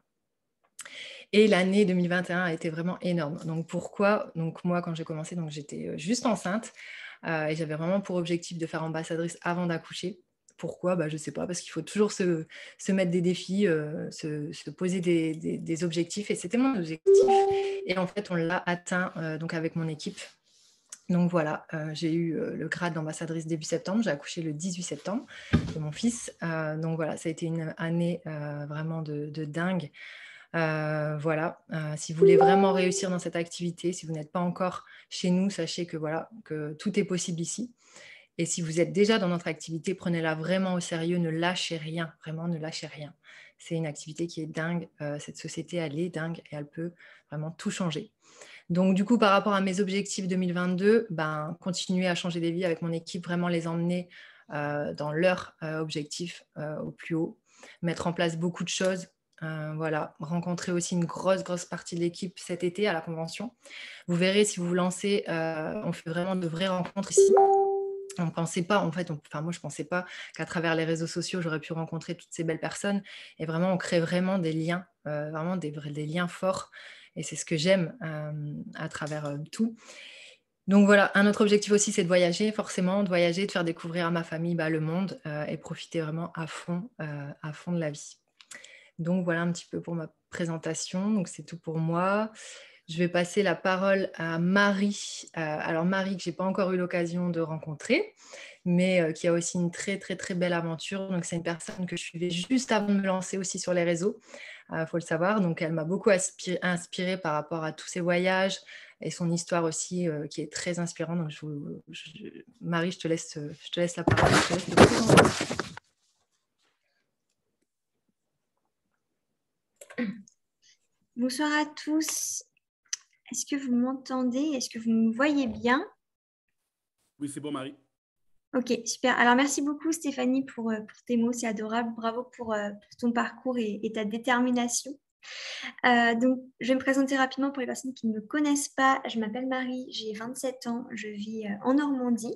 Et l'année deux mille vingt et un a été vraiment énorme. Donc, pourquoi ? Donc, moi, quand j'ai commencé, donc, j'étais juste enceinte euh, et j'avais vraiment pour objectif de faire ambassadrice avant d'accoucher. Pourquoi ? Bah, je ne sais pas, parce qu'il faut toujours se, se mettre des défis, euh, se, se poser des, des, des objectifs. Et c'était mon objectif. Et en fait, on l'a atteint euh, donc avec mon équipe. Donc voilà, euh, j'ai eu euh, le grade d'ambassadrice début septembre, j'ai accouché le dix-huit septembre de mon fils. Euh, donc voilà, ça a été une année euh, vraiment de, de dingue. Euh, voilà, euh, si vous voulez vraiment réussir dans cette activité, si vous n'êtes pas encore chez nous, sachez que voilà, que tout est possible ici. Et si vous êtes déjà dans notre activité, prenez-la vraiment au sérieux, ne lâchez rien, vraiment ne lâchez rien. C'est une activité qui est dingue, euh, cette société, elle est dingue et elle peut vraiment tout changer. Donc, du coup, par rapport à mes objectifs deux mille vingt-deux, ben, continuer à changer des vies avec mon équipe, vraiment les emmener euh, dans leurs euh, objectifs euh, au plus haut, mettre en place beaucoup de choses. Euh, voilà, rencontrer aussi une grosse, grosse partie de l'équipe cet été à la convention. Vous verrez, si vous vous lancez, euh, on fait vraiment de vraies rencontres ici. On ne pensait pas, en fait, on, enfin moi je ne pensais pas qu'à travers les réseaux sociaux, j'aurais pu rencontrer toutes ces belles personnes. Et vraiment, on crée vraiment des liens, euh, vraiment des, des liens forts. Et c'est ce que j'aime euh, à travers euh, tout. Donc voilà, un autre objectif aussi, c'est de voyager, forcément, de voyager, de faire découvrir à ma famille bah, le monde euh, et profiter vraiment à fond, euh, à fond de la vie. Donc voilà un petit peu pour ma présentation. Donc c'est tout pour moi. Je vais passer la parole à Marie. Euh, alors Marie, que je n'ai pas encore eu l'occasion de rencontrer, mais euh, qui a aussi une très, très, très belle aventure. Donc c'est une personne que je suivais juste avant de me lancer aussi sur les réseaux. Il euh, faut le savoir. Donc elle m'a beaucoup inspirée inspiré par rapport à tous ses voyages et son histoire aussi euh, qui est très inspirante. Donc je, je, Marie, je te, laisse, je te laisse la parole. Je te laisse te présenter. Bonsoir à tous. Est-ce que vous m'entendez? Est-ce que vous me voyez bien? Oui, c'est bon, Marie. Ok, super. Alors, merci beaucoup, Stéphanie, pour, euh, pour tes mots. C'est adorable. Bravo pour, euh, pour ton parcours et, et ta détermination. Euh, donc, je vais me présenter rapidement pour les personnes qui ne me connaissent pas. Je m'appelle Marie, j'ai vingt-sept ans, je vis euh, en Normandie.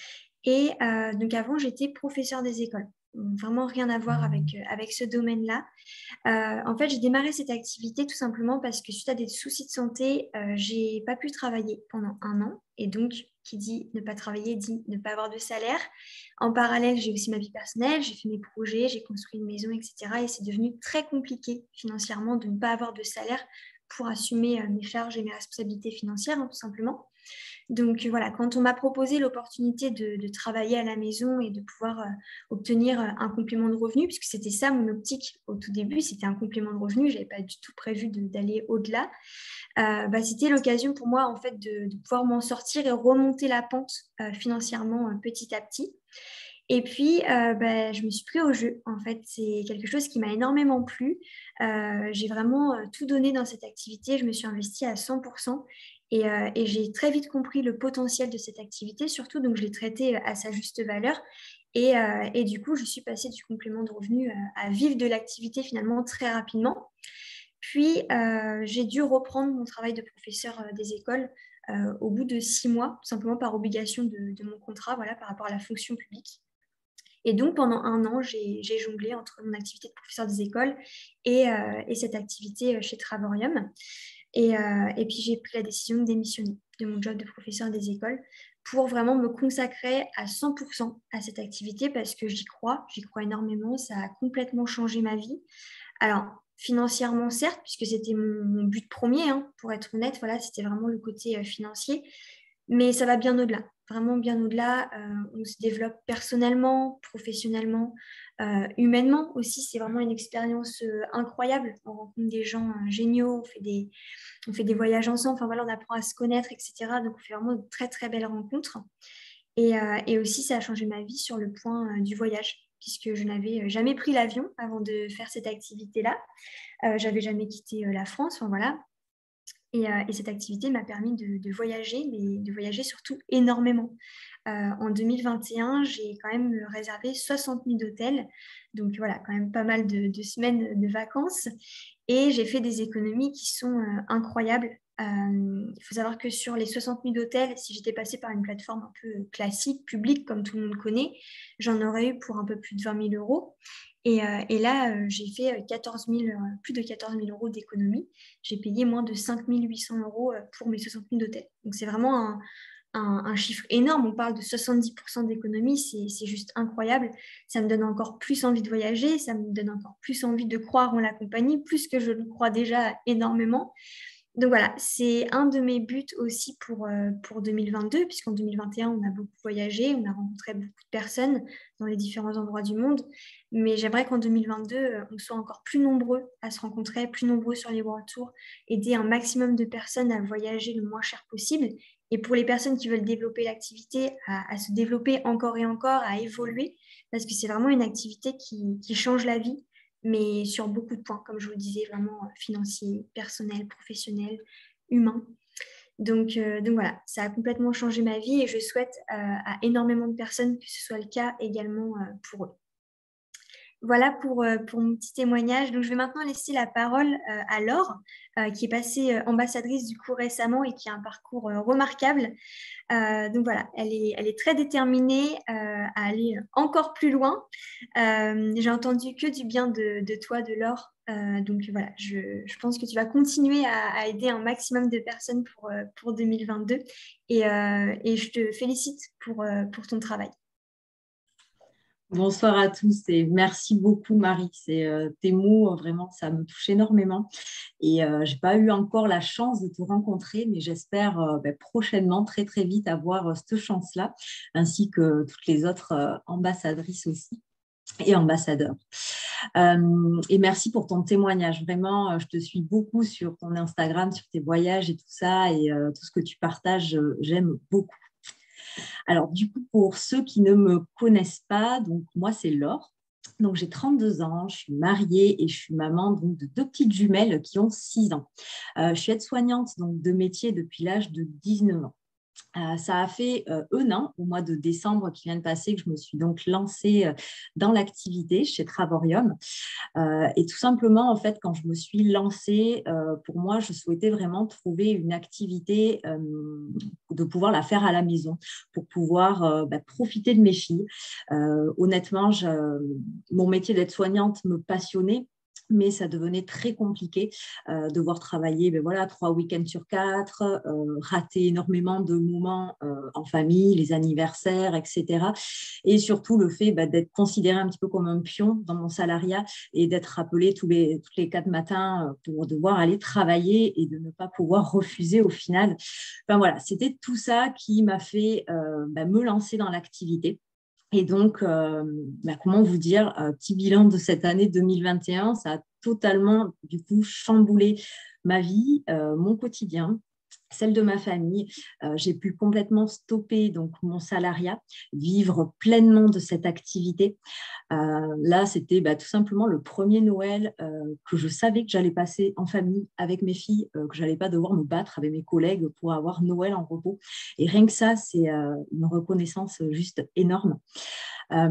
Et euh, donc, avant, j'étais professeure des écoles. Donc, vraiment rien à voir avec, euh, avec ce domaine-là. Euh, en fait, j'ai démarré cette activité tout simplement parce que suite à des soucis de santé, euh, j'ai pas pu travailler pendant un an. Et donc, qui dit ne pas travailler dit ne pas avoir de salaire. En parallèle, j'ai aussi ma vie personnelle, j'ai fait mes projets, j'ai construit une maison, et cetera. Et c'est devenu très compliqué financièrement de ne pas avoir de salaire pour assumer euh, mes charges et mes responsabilités financières, hein, tout simplement. Donc voilà, quand on m'a proposé l'opportunité de, de travailler à la maison et de pouvoir euh, obtenir euh, un complément de revenu, puisque c'était ça mon optique au tout début, c'était un complément de revenu, je n'avais pas du tout prévu de, d'aller au-delà, euh, bah, c'était l'occasion pour moi en fait de, de pouvoir m'en sortir et remonter la pente euh, financièrement euh, petit à petit. Et puis, euh, bah, je me suis pris au jeu. En fait, c'est quelque chose qui m'a énormément plu. Euh, j'ai vraiment euh, tout donné dans cette activité. Je me suis investie à cent pour cent et, euh, et j'ai très vite compris le potentiel de cette activité, surtout. Donc, je l'ai traitée à sa juste valeur. Et, euh, et du coup, je suis passée du complément de revenu euh, à vivre de l'activité finalement très rapidement. Puis, euh, j'ai dû reprendre mon travail de professeur euh, des écoles euh, au bout de six mois, tout simplement par obligation de, de mon contrat, voilà, par rapport à la fonction publique. Et donc, pendant un an, j'ai, j'ai jonglé entre mon activité de professeur des écoles et, euh, et cette activité chez Travorium. Et, euh, et puis, j'ai pris la décision de démissionner de mon job de professeur des écoles pour vraiment me consacrer à cent pour cent à cette activité parce que j'y crois, j'y crois énormément. Ça a complètement changé ma vie. Alors, financièrement, certes, puisque c'était mon, mon but premier, hein, pour être honnête, voilà, c'était vraiment le côté euh, financier. Mais ça va bien au-delà, vraiment bien au-delà. Euh, on se développe personnellement, professionnellement, euh, humainement aussi. C'est vraiment une expérience euh, incroyable. On rencontre des gens euh, géniaux, on fait des, on fait des voyages ensemble. Enfin voilà, on apprend à se connaître, et cetera. Donc on fait vraiment de très très belles rencontres. Et, euh, et aussi, ça a changé ma vie sur le point euh, du voyage, puisque je n'avais jamais pris l'avion avant de faire cette activité-là. Euh, j'avais jamais quitté euh, la France. Enfin voilà. Et, euh, et cette activité m'a permis de, de voyager, mais de voyager surtout énormément. Euh, en deux mille vingt et un, j'ai quand même réservé soixante nuits d'hôtel, donc voilà, quand même pas mal de, de semaines de vacances. Et j'ai fait des économies qui sont euh, incroyables. Euh, il faut savoir que sur les soixante nuits d'hôtel, si j'étais passée par une plateforme un peu classique, publique, comme tout le monde connaît, j'en aurais eu pour un peu plus de vingt mille euros. Et, euh, et là, euh, j'ai fait quatorze mille, euh, plus de quatorze mille euros d'économie. J'ai payé moins de cinq mille huit cents euros euh, pour mes soixante nuits d'hôtel. Donc, c'est vraiment un, un, un chiffre énorme. On parle de soixante-dix pour cent d'économie. C'est, c'est juste incroyable. Ça me donne encore plus envie de voyager. Ça me donne encore plus envie de croire en la compagnie, plus que je le crois déjà énormément. Donc voilà, c'est un de mes buts aussi pour, euh, pour deux mille vingt-deux, puisqu'en deux mille vingt et un, on a beaucoup voyagé, on a rencontré beaucoup de personnes dans les différents endroits du monde. Mais j'aimerais qu'en deux mille vingt-deux, on soit encore plus nombreux à se rencontrer, plus nombreux sur les World Tours, aider un maximum de personnes à voyager le moins cher possible. Et pour les personnes qui veulent développer l'activité, à, à se développer encore et encore, à évoluer, parce que c'est vraiment une activité qui, qui change la vie, mais sur beaucoup de points, comme je vous le disais, vraiment financier, personnel, professionnel, humain. Donc, euh, donc voilà, ça a complètement changé ma vie et je souhaite euh, à énormément de personnes que ce soit le cas également euh, pour eux. Voilà pour, euh, pour mon petit témoignage. Donc, je vais maintenant laisser la parole euh, à Laure, euh, qui est passée euh, ambassadrice du coup récemment et qui a un parcours euh, remarquable. Euh, donc voilà, elle est, elle est très déterminée euh, à aller encore plus loin. Euh, j'ai entendu que du bien de, de toi, de Laure. Euh, donc voilà, je, je pense que tu vas continuer à, à aider un maximum de personnes pour, euh, pour deux mille vingt-deux. Et, euh, et je te félicite pour, euh, pour ton travail. Bonsoir à tous et merci beaucoup Marie. C'est, euh, tes mots, vraiment, ça me touche énormément. Et euh, je n'ai pas eu encore la chance de te rencontrer, mais j'espère euh, ben, prochainement, très très vite, avoir euh, cette chance-là, ainsi que toutes les autres euh, ambassadrices aussi et ambassadeurs. Euh, et merci pour ton témoignage. Vraiment, je te suis beaucoup sur ton Instagram, sur tes voyages et tout ça, et euh, tout ce que tu partages, j'aime beaucoup. Alors, du coup, pour ceux qui ne me connaissent pas, donc moi, c'est Laure. Donc, j'ai trente-deux ans, je suis mariée et je suis maman donc, de deux petites jumelles qui ont six ans. Euh, je suis aide-soignante donc, de métier depuis l'âge de dix-neuf ans. Euh, ça a fait euh, un an, au mois de décembre qui vient de passer, que je me suis donc lancée euh, dans l'activité chez Travorium. Euh, et tout simplement, en fait, quand je me suis lancée, euh, pour moi, je souhaitais vraiment trouver une activité, euh, de pouvoir la faire à la maison, pour pouvoir euh, bah, profiter de mes filles. Euh, honnêtement, je, mon métier d'aide-soignante me passionnait, mais ça devenait très compliqué, euh, devoir travailler ben voilà, trois week-ends sur quatre, euh, rater énormément de moments euh, en famille, les anniversaires, et cetera. Et surtout le fait ben, d'être considéré un petit peu comme un pion dans mon salariat et d'être rappelé tous les, tous les quatre matins pour devoir aller travailler et de ne pas pouvoir refuser au final. Enfin, voilà, c'était tout ça qui m'a fait euh, ben, me lancer dans l'activité. Et donc, euh, bah, comment vous dire, un petit bilan de cette année deux mille vingt et un, ça a totalement, du coup, chamboulé ma vie, euh, mon quotidien, celle de ma famille. Euh, j'ai pu complètement stopper donc, mon salariat, vivre pleinement de cette activité. Euh, là, c'était bah, tout simplement le premier Noël euh, que je savais que j'allais passer en famille avec mes filles, euh, que je n'allais pas devoir me battre avec mes collègues pour avoir Noël en repos. Et rien que ça, c'est euh, une reconnaissance juste énorme. Euh,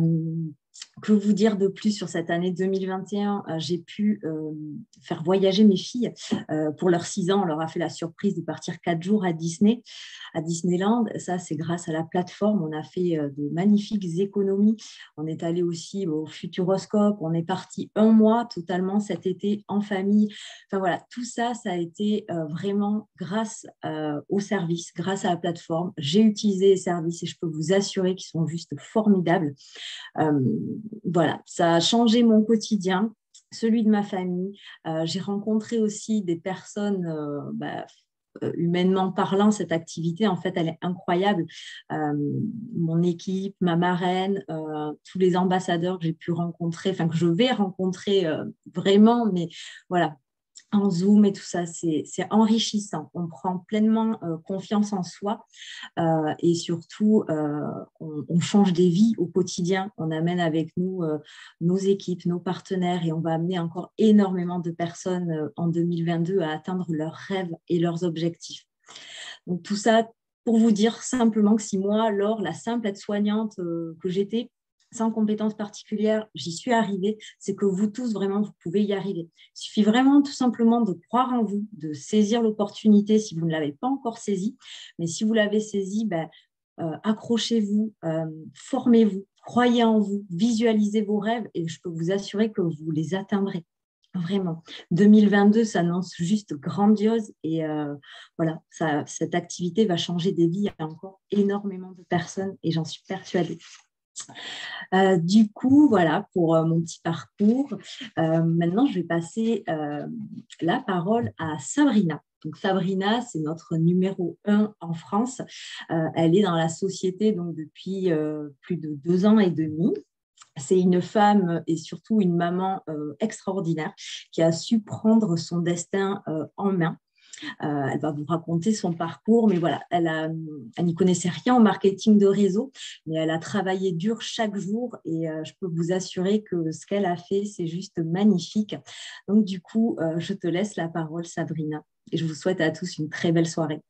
que vous dire de plus sur cette année deux mille vingt et un? euh, J'ai pu euh, faire voyager mes filles. Euh, pour leurs six ans, on leur a fait la surprise de partir quatre jours à Disney, à Disneyland. Ça, c'est grâce à la plateforme. On a fait euh, de magnifiques économies. On est allé aussi au Futuroscope. On est parti un mois totalement cet été en famille. Enfin voilà, tout ça, ça a été euh, vraiment grâce euh, au service, grâce à la plateforme. J'ai utilisé les services et je peux vous assurer qu'ils sont juste formidables. Euh, voilà, ça a changé mon quotidien, celui de ma famille. Euh, j'ai rencontré aussi des personnes, euh, bah, humainement parlant, cette activité, en fait, elle est incroyable. Euh, mon équipe, ma marraine, euh, tous les ambassadeurs que j'ai pu rencontrer, enfin que je vais rencontrer euh, vraiment, mais voilà, en Zoom et tout ça, c'est, c'est enrichissant. On prend pleinement euh, confiance en soi euh, et surtout, euh, on, on change des vies au quotidien. On amène avec nous euh, nos équipes, nos partenaires et on va amener encore énormément de personnes euh, en deux mille vingt-deux à atteindre leurs rêves et leurs objectifs. Donc tout ça pour vous dire simplement que si moi, Laure, la simple aide-soignante euh, que j'étais, sans compétences particulières, j'y suis arrivée, c'est que vous tous, vraiment, vous pouvez y arriver. Il suffit vraiment tout simplement de croire en vous, de saisir l'opportunité si vous ne l'avez pas encore saisie. Mais si vous l'avez saisie, ben, euh, accrochez-vous, euh, formez-vous, croyez en vous, visualisez vos rêves et je peux vous assurer que vous les atteindrez. Vraiment. deux mille vingt-deux s'annonce juste grandiose et euh, voilà, ça, cette activité va changer des vies à encore énormément de personnes et j'en suis persuadée. Euh, du coup, voilà pour euh, mon petit parcours. Euh, maintenant, je vais passer euh, la parole à Sabrina. Donc, Sabrina, c'est notre numéro un en France. Euh, elle est dans la société donc, depuis euh, plus de deux ans et demi. C'est une femme et surtout une maman euh, extraordinaire qui a su prendre son destin euh, en main. Euh, elle va vous raconter son parcours, mais voilà, elle, a, elle n'y connaissait rien en marketing de réseau, mais elle a travaillé dur chaque jour et euh, je peux vous assurer que ce qu'elle a fait, c'est juste magnifique. Donc du coup, euh, je te laisse la parole, Sabrina, et je vous souhaite à tous une très belle soirée.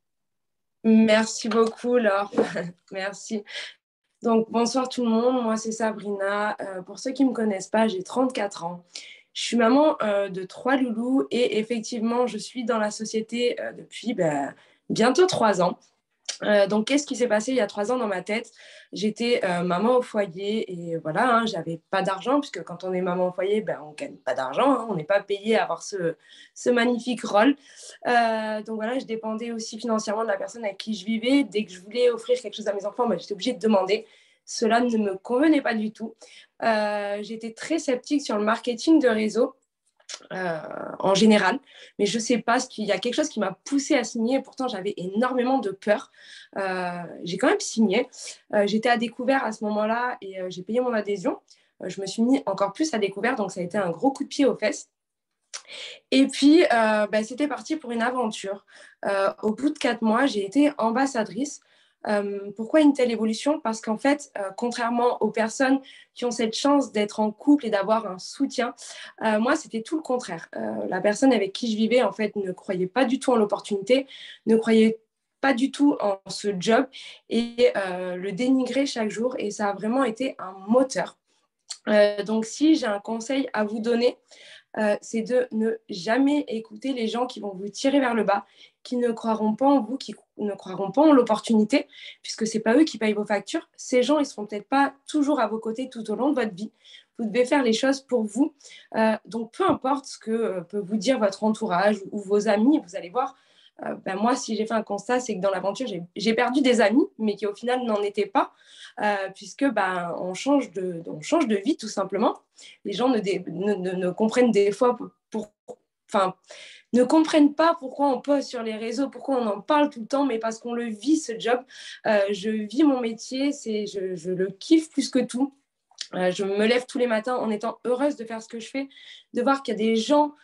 Merci beaucoup, Laure. Merci. Donc, bonsoir tout le monde, moi c'est Sabrina. Euh, pour ceux qui ne me connaissent pas, j'ai trente-quatre ans. Je suis maman euh, de trois loulous et effectivement, je suis dans la société euh, depuis bah, bientôt trois ans. Euh, donc, qu'est-ce qui s'est passé il y a trois ans dans ma tête? J'étais euh, maman au foyer et voilà, hein, j'avais pas d'argent puisque quand on est maman au foyer, ben, on gagne pas d'argent, hein, on n'est pas payé à avoir ce, ce magnifique rôle. Euh, donc voilà, je dépendais aussi financièrement de la personne avec qui je vivais. Dès que je voulais offrir quelque chose à mes enfants, ben, j'étais obligée de demander. Cela ne me convenait pas du tout. Euh, j'étais très sceptique sur le marketing de réseau. Euh, en général, mais je sais pas, ce qu'il y a quelque chose qui m'a poussée à signer et pourtant j'avais énormément de peur. Euh, j'ai quand même signé. Euh, j'étais à découvert à ce moment-là et euh, j'ai payé mon adhésion. Euh, je me suis mis encore plus à découvert, donc ça a été un gros coup de pied aux fesses. Et puis, euh, bah, c'était parti pour une aventure. Euh, au bout de quatre mois, j'ai été ambassadrice. Euh, pourquoi une telle évolution? Parce qu'en fait, euh, contrairement aux personnes qui ont cette chance d'être en couple et d'avoir un soutien, euh, moi, c'était tout le contraire. Euh, la personne avec qui je vivais, en fait, ne croyait pas du tout en l'opportunité, ne croyait pas du tout en ce job et euh, le dénigrer chaque jour. Et ça a vraiment été un moteur. Euh, donc, si j'ai un conseil à vous donner, euh, c'est de ne jamais écouter les gens qui vont vous tirer vers le bas, qui ne croiront pas en vous, qui ne croiront pas en l'opportunité, puisque ce n'est pas eux qui payent vos factures. Ces gens, ils ne seront peut-être pas toujours à vos côtés tout au long de votre vie. Vous devez faire les choses pour vous. Euh, donc, peu importe ce que euh, peut vous dire votre entourage ou, ou vos amis, vous allez voir, euh, ben moi, si j'ai fait un constat, c'est que dans l'aventure, j'ai, j'ai perdu des amis, mais qui au final n'en étaient pas, euh, puisque ben, on, change de, on change de vie tout simplement. Les gens ne, dé, ne, ne, ne comprennent des fois pour, pour, enfin, ne comprennent pas pourquoi on poste sur les réseaux, pourquoi on en parle tout le temps, mais parce qu'on le vit, ce job. Euh, je vis mon métier, c'est, je, je le kiffe plus que tout. Euh, je me lève tous les matins en étant heureuse de faire ce que je fais, de voir qu'il y a des gens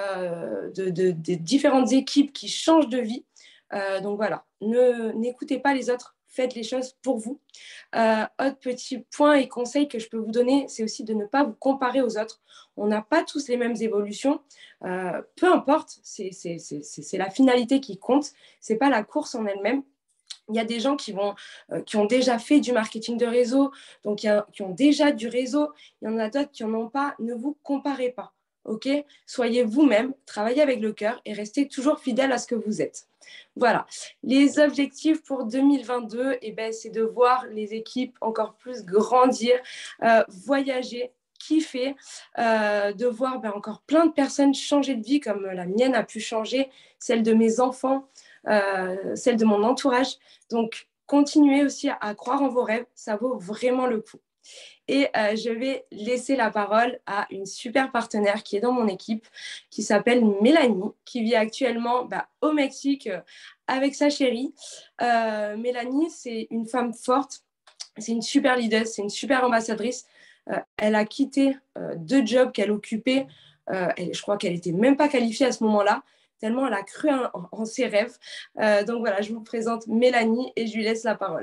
euh, de, de, de différentes équipes qui changent de vie. Euh, donc voilà, ne, n'écoutez pas les autres, faites les choses pour vous. Euh, autre petit point et conseil que je peux vous donner, c'est aussi de ne pas vous comparer aux autres. On n'a pas tous les mêmes évolutions. Euh, peu importe, c'est, c'est, c'est, c'est la finalité qui compte, ce n'est pas la course en elle-même. Il y a des gens qui, vont, euh, qui ont déjà fait du marketing de réseau, donc il y a, qui ont déjà du réseau. Il y en a d'autres qui n'en ont pas. Ne vous comparez pas. Ok ? Soyez vous-même, travaillez avec le cœur et restez toujours fidèle à ce que vous êtes. Voilà. Les objectifs pour deux mille vingt-deux, eh ben, c'est de voir les équipes encore plus grandir, euh, voyager, kiffer, euh, de voir ben, encore plein de personnes changer de vie comme la mienne a pu changer, celle de mes enfants, euh, celle de mon entourage. Donc, continuez aussi à, à croire en vos rêves, ça vaut vraiment le coup. Et euh, je vais laisser la parole à une super partenaire qui est dans mon équipe, qui s'appelle Mélanie, qui vit actuellement bah, au Mexique euh, avec sa chérie. Euh, Mélanie, c'est une femme forte, c'est une super leader, c'est une super ambassadrice. Euh, elle a quitté euh, deux jobs qu'elle occupait. Euh, elle, je crois qu'elle n'était même pas qualifiée à ce moment-là, tellement elle a cru en, en ses rêves. Euh, donc voilà, je vous présente Mélanie et je lui laisse la parole.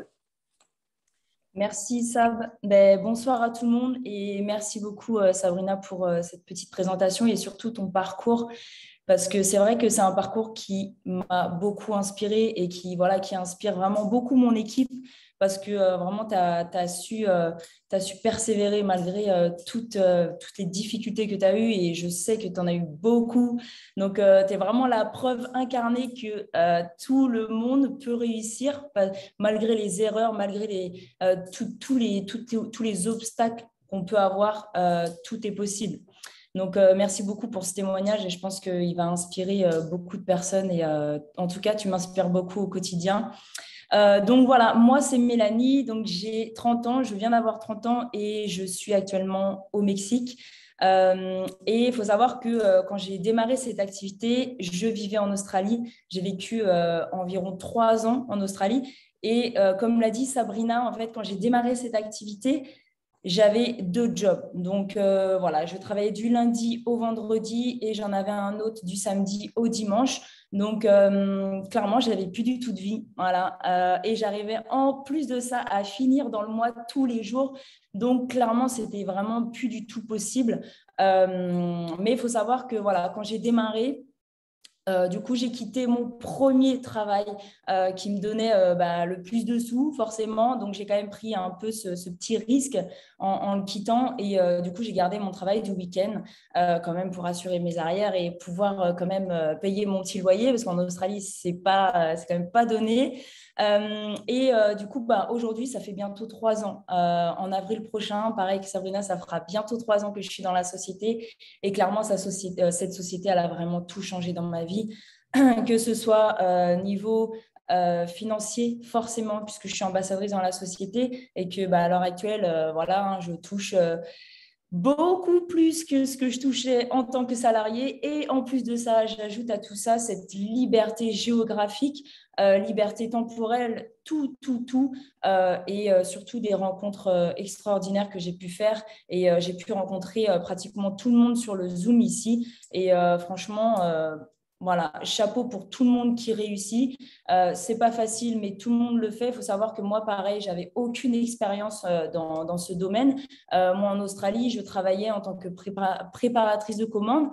Merci Sab. Ben, bonsoir à tout le monde et merci beaucoup euh, Sabrina pour euh, cette petite présentation et surtout ton parcours, parce que c'est vrai que c'est un parcours qui m'a beaucoup inspirée et qui, voilà, qui inspire vraiment beaucoup mon équipe, parce que euh, vraiment tu as su, euh, t'as su persévérer malgré euh, toutes, euh, toutes les difficultés que tu as eues, et je sais que tu en as eu beaucoup. Donc euh, tu es vraiment la preuve incarnée que euh, tout le monde peut réussir malgré les erreurs, malgré les, euh, tous les, tous les obstacles qu'on peut avoir, euh, tout est possible. Donc, euh, merci beaucoup pour ce témoignage et je pense qu'il va inspirer euh, beaucoup de personnes et euh, en tout cas, tu m'inspires beaucoup au quotidien. Euh, donc voilà, moi c'est Mélanie, donc j'ai trente ans, je viens d'avoir trente ans et je suis actuellement au Mexique. Euh, et il faut savoir que euh, quand j'ai démarré cette activité, je vivais en Australie. J'ai vécu euh, environ trois ans en Australie. Et euh, comme l'a dit Sabrina, en fait, quand j'ai démarré cette activité, j'avais deux jobs. Donc euh, voilà, je travaillais du lundi au vendredi et j'en avais un autre du samedi au dimanche. Donc euh, clairement, je n'avais plus du tout de vie. Voilà. Euh, et j'arrivais en plus de ça à finir dans le mois tous les jours. Donc clairement, c'était vraiment plus du tout possible. Euh, mais il faut savoir que voilà, quand j'ai démarré, Euh, du coup, j'ai quitté mon premier travail euh, qui me donnait euh, bah, le plus de sous, forcément. Donc, j'ai quand même pris un peu ce, ce petit risque en, en le quittant. Et euh, du coup, j'ai gardé mon travail du week-end euh, quand même pour assurer mes arrières et pouvoir euh, quand même euh, payer mon petit loyer, parce qu'en Australie, c'est pas, euh, c'est quand même pas donné. Euh, et euh, du coup, bah, aujourd'hui, ça fait bientôt trois ans. Euh, en avril prochain, pareil que Sabrina, ça fera bientôt trois ans que je suis dans la société. Et clairement, sa société, euh, cette société, elle a vraiment tout changé dans ma vie, que ce soit euh, niveau euh, financier, forcément, puisque je suis ambassadrice dans la société et que bah, à l'heure actuelle, euh, voilà, hein, je touche... Euh, beaucoup plus que ce que je touchais en tant que salarié. Et en plus de ça, j'ajoute à tout ça cette liberté géographique, euh, liberté temporelle, tout, tout, tout. Euh, et euh, surtout des rencontres euh, extraordinaires que j'ai pu faire. Et euh, j'ai pu rencontrer euh, pratiquement tout le monde sur le Zoom ici. Et euh, franchement... Euh, Voilà, chapeau pour tout le monde qui réussit. Euh, c'est pas facile, mais tout le monde le fait. Il faut savoir que moi, pareil, j'avais aucune expérience euh, dans, dans ce domaine. Euh, moi, en Australie, je travaillais en tant que prépa- préparatrice de commandes.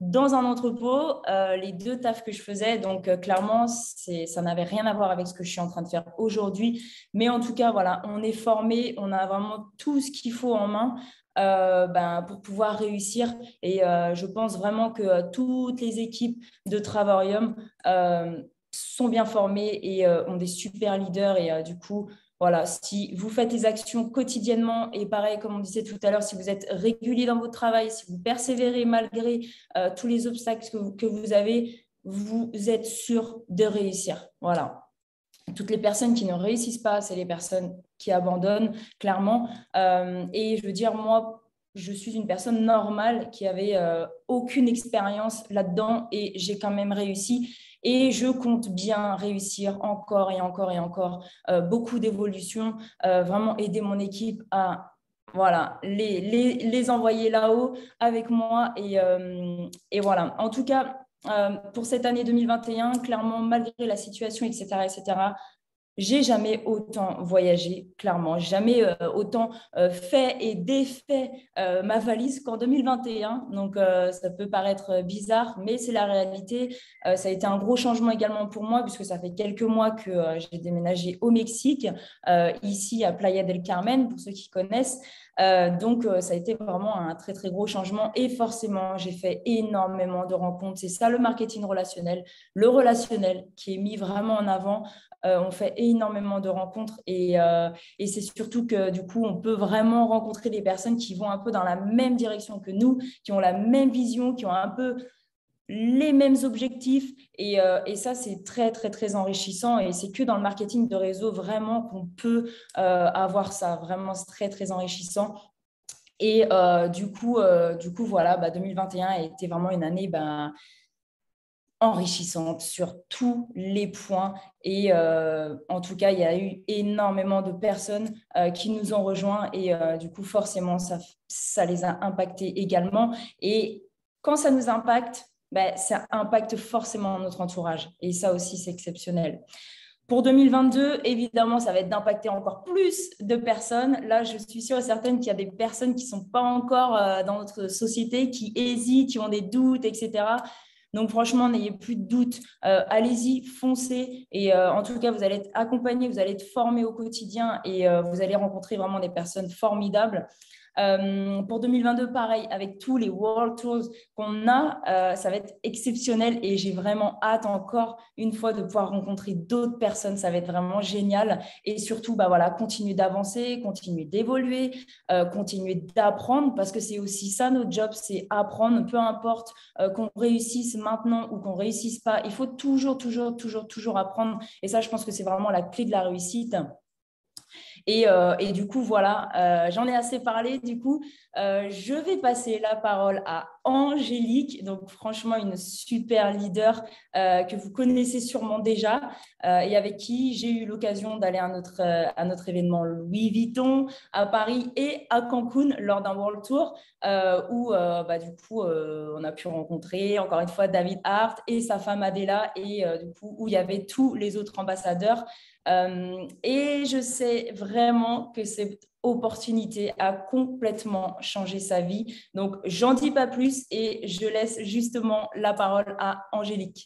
dans un entrepôt, euh, les deux tafs que je faisais, donc euh, clairement, c'est, ça n'avait rien à voir avec ce que je suis en train de faire aujourd'hui. Mais en tout cas, voilà, on est formé, on a vraiment tout ce qu'il faut en main euh, ben, pour pouvoir réussir. Et euh, je pense vraiment que euh, toutes les équipes de Travarium euh, sont bien formées et euh, ont des super leaders. Et euh, du coup, voilà, si vous faites les actions quotidiennement et pareil, comme on disait tout à l'heure, si vous êtes régulier dans votre travail, si vous persévérez malgré euh, tous les obstacles que vous, que vous avez, vous êtes sûr de réussir. Voilà. Toutes les personnes qui ne réussissent pas, c'est les personnes qui abandonnent, clairement. Euh, et je veux dire, moi, je suis une personne normale qui avait euh, aucune expérience là-dedans et j'ai quand même réussi. Et je compte bien réussir encore et encore et encore. Euh, beaucoup d'évolutions, euh, vraiment aider mon équipe à voilà, les, les, les envoyer là-haut avec moi. Et, euh, et voilà, en tout cas, euh, pour cette année deux mille vingt et un, clairement, malgré la situation, et cetera, et cetera, j'ai jamais autant voyagé, clairement, jamais euh, autant euh, fait et défait euh, ma valise qu'en deux mille vingt et un. Donc, euh, ça peut paraître bizarre, mais c'est la réalité. Euh, ça a été un gros changement également pour moi, puisque ça fait quelques mois que euh, j'ai déménagé au Mexique, euh, ici à Playa del Carmen, pour ceux qui connaissent. Euh, donc, euh, ça a été vraiment un très, très gros changement. Et forcément, j'ai fait énormément de rencontres. C'est ça le marketing relationnel, le relationnel qui est mis vraiment en avant. Euh, on fait énormément de rencontres et, euh, et c'est surtout que du coup, on peut vraiment rencontrer des personnes qui vont un peu dans la même direction que nous, qui ont la même vision, qui ont un peu les mêmes objectifs. Et, euh, et ça, c'est très, très, très enrichissant. Et c'est que dans le marketing de réseau vraiment qu'on peut euh, avoir ça. Vraiment, c'est très, très enrichissant. Et euh, du, coup, euh, du coup, voilà, bah, deux mille vingt et un a été vraiment une année... Bah, enrichissante sur tous les points et euh, en tout cas il y a eu énormément de personnes euh, qui nous ont rejoints et euh, du coup forcément ça, ça les a impactés également et quand ça nous impacte, ben, ça impacte forcément notre entourage et ça aussi c'est exceptionnel. Pour deux mille vingt-deux, évidemment, ça va être d'impacter encore plus de personnes. Là, je suis sûre et certaine qu'il y a des personnes qui ne sont pas encore euh, dans notre société, qui hésitent, qui ont des doutes, et cetera. Donc, franchement, n'ayez plus de doute. Euh, allez-y, foncez. Et euh, en tout cas, vous allez être accompagnés, vous allez être formés au quotidien et euh, vous allez rencontrer vraiment des personnes formidables. Euh, pour deux mille vingt-deux, pareil, avec tous les World Tours qu'on a, euh, ça va être exceptionnel et j'ai vraiment hâte encore une fois de pouvoir rencontrer d'autres personnes. Ça va être vraiment génial et surtout, bah voilà, continuer d'avancer, continuer d'évoluer, euh, continuer d'apprendre parce que c'est aussi ça notre job, c'est apprendre, peu importe euh, qu'on réussisse maintenant ou qu'on réussisse pas. Il faut toujours, toujours, toujours, toujours apprendre et ça, je pense que c'est vraiment la clé de la réussite. Et, euh, et du coup, voilà, euh, j'en ai assez parlé. Du coup, euh, je vais passer la parole à Angélique, donc franchement une super leader euh, que vous connaissez sûrement déjà euh, et avec qui j'ai eu l'occasion d'aller à notre, euh, à notre événement Louis Vuitton à Paris et à Cancun lors d'un World Tour euh, où euh, bah, du coup euh, on a pu rencontrer encore une fois David Hart et sa femme Adela et euh, du coup où il y avait tous les autres ambassadeurs. Euh, et je sais vraiment que cette opportunité a complètement changé sa vie. Donc, j'en dis pas plus et je laisse justement la parole à Angélique.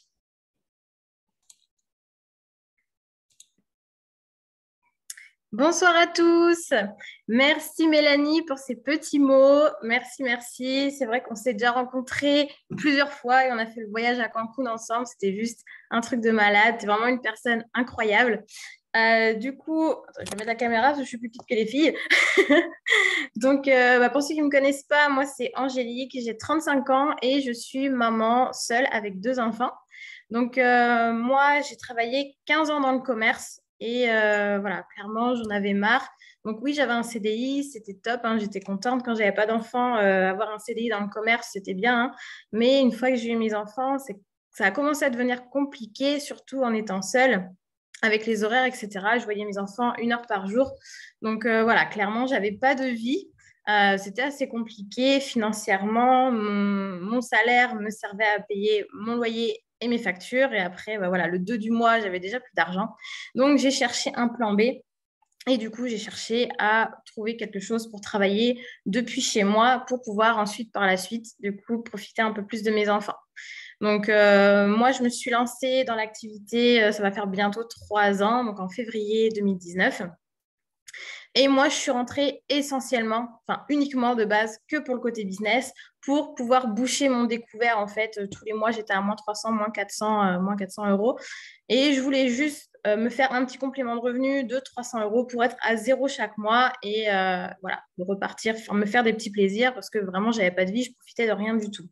Bonsoir à tous. Merci Mélanie pour ces petits mots. Merci, merci. C'est vrai qu'on s'est déjà rencontrés plusieurs fois et on a fait le voyage à Cancun ensemble. C'était juste un truc de malade. Tu es vraiment une personne incroyable. Euh, du coup, attends, je vais mettre la caméra parce que je suis plus petite que les filles. Donc, euh, bah, pour ceux qui ne me connaissent pas, moi, c'est Angélique. J'ai trente-cinq ans et je suis maman seule avec deux enfants. Donc, euh, moi, j'ai travaillé quinze ans dans le commerce. Et euh, voilà, clairement, j'en avais marre. Donc oui, j'avais un C D I, c'était top, hein, j'étais contente. Quand j'avais pas d'enfants, euh, avoir un C D I dans le commerce, c'était bien. Hein. Mais une fois que j'ai eu mes enfants, c'est, ça a commencé à devenir compliqué, surtout en étant seule, avec les horaires, et cetera. Je voyais mes enfants une heure par jour. Donc euh, voilà, clairement, j'avais pas de vie. Euh, c'était assez compliqué financièrement. Mon, mon salaire me servait à payer mon loyer et mes factures. Et après, bah voilà, le deux du mois, j'avais déjà plus d'argent. Donc, j'ai cherché un plan B. Et du coup, j'ai cherché à trouver quelque chose pour travailler depuis chez moi pour pouvoir ensuite, par la suite, du coup, profiter un peu plus de mes enfants. Donc, euh, moi, je me suis lancée dans l'activité, euh, ça va faire bientôt trois ans, donc en février deux mille dix-neuf. Et moi, je suis rentrée essentiellement, enfin uniquement de base, que pour le côté business, pour pouvoir boucher mon découvert. En fait, Euh, tous les mois, j'étais à moins trois cents, moins quatre cents, euh, moins quatre cents euros. Et je voulais juste euh, me faire un petit complément de revenu de trois cents euros pour être à zéro chaque mois et euh, voilà, de repartir, faire- me faire des petits plaisirs parce que vraiment, j'avais pas de vie, je profitais de rien du tout.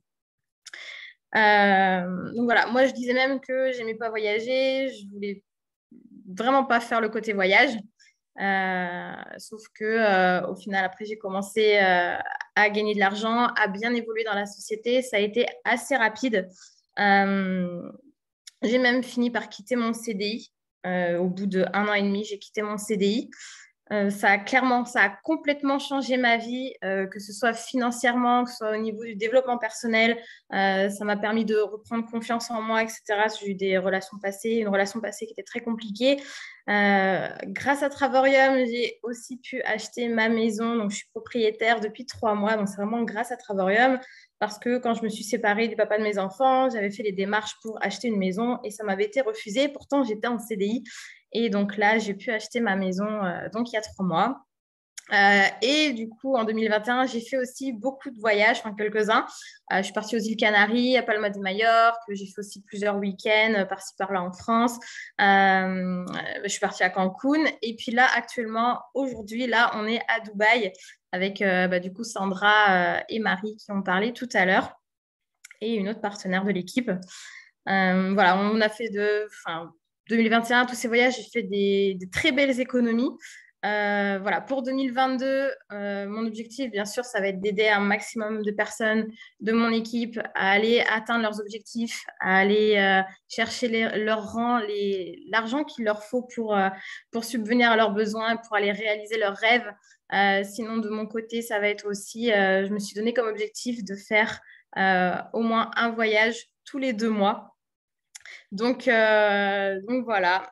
Euh, donc voilà, moi, je disais même que j'aimais pas voyager, je voulais vraiment pas faire le côté voyage. Euh, sauf que euh, au final, après, j'ai commencé euh, à gagner de l'argent, à bien évoluer dans la société. Ça a été assez rapide. Euh, j'ai même fini par quitter mon C D I. Euh, au bout de un an et demi, j'ai quitté mon C D I. Euh, ça a clairement, ça a complètement changé ma vie, euh, que ce soit financièrement, que ce soit au niveau du développement personnel. Euh, ça m'a permis de reprendre confiance en moi, et cetera. J'ai eu des relations passées, une relation passée qui était très compliquée. Euh, grâce à Travorium, j'ai aussi pu acheter ma maison. Donc, je suis propriétaire depuis trois mois. Donc, c'est vraiment grâce à Travorium parce que quand je me suis séparée du papa de mes enfants, j'avais fait les démarches pour acheter une maison et ça m'avait été refusé. Pourtant, j'étais en C D I. Et donc là, j'ai pu acheter ma maison euh, donc il y a trois mois. Euh, et du coup, en deux mille vingt et un, j'ai fait aussi beaucoup de voyages, enfin quelques-uns. Euh, je suis partie aux îles Canaries, à Palma de Majorque. J'ai fait aussi plusieurs week-ends euh, par-ci par-là en France. Euh, je suis partie à Cancun. Et puis là, actuellement, aujourd'hui, là, on est à Dubaï avec euh, bah, du coup Sandra euh, et Marie qui ont parlé tout à l'heure et une autre partenaire de l'équipe. Euh, voilà, on a fait de, enfin, deux mille vingt et un, tous ces voyages, j'ai fait des, des très belles économies. Euh, voilà, pour deux mille vingt-deux, euh, mon objectif, bien sûr, ça va être d'aider un maximum de personnes de mon équipe à aller atteindre leurs objectifs, à aller euh, chercher les, leur rang, les, l'argent qu'il leur faut pour, euh, pour subvenir à leurs besoins, pour aller réaliser leurs rêves. Euh, sinon, de mon côté, ça va être aussi, euh, je me suis donné comme objectif de faire euh, au moins un voyage tous les deux mois. Donc, euh, donc voilà.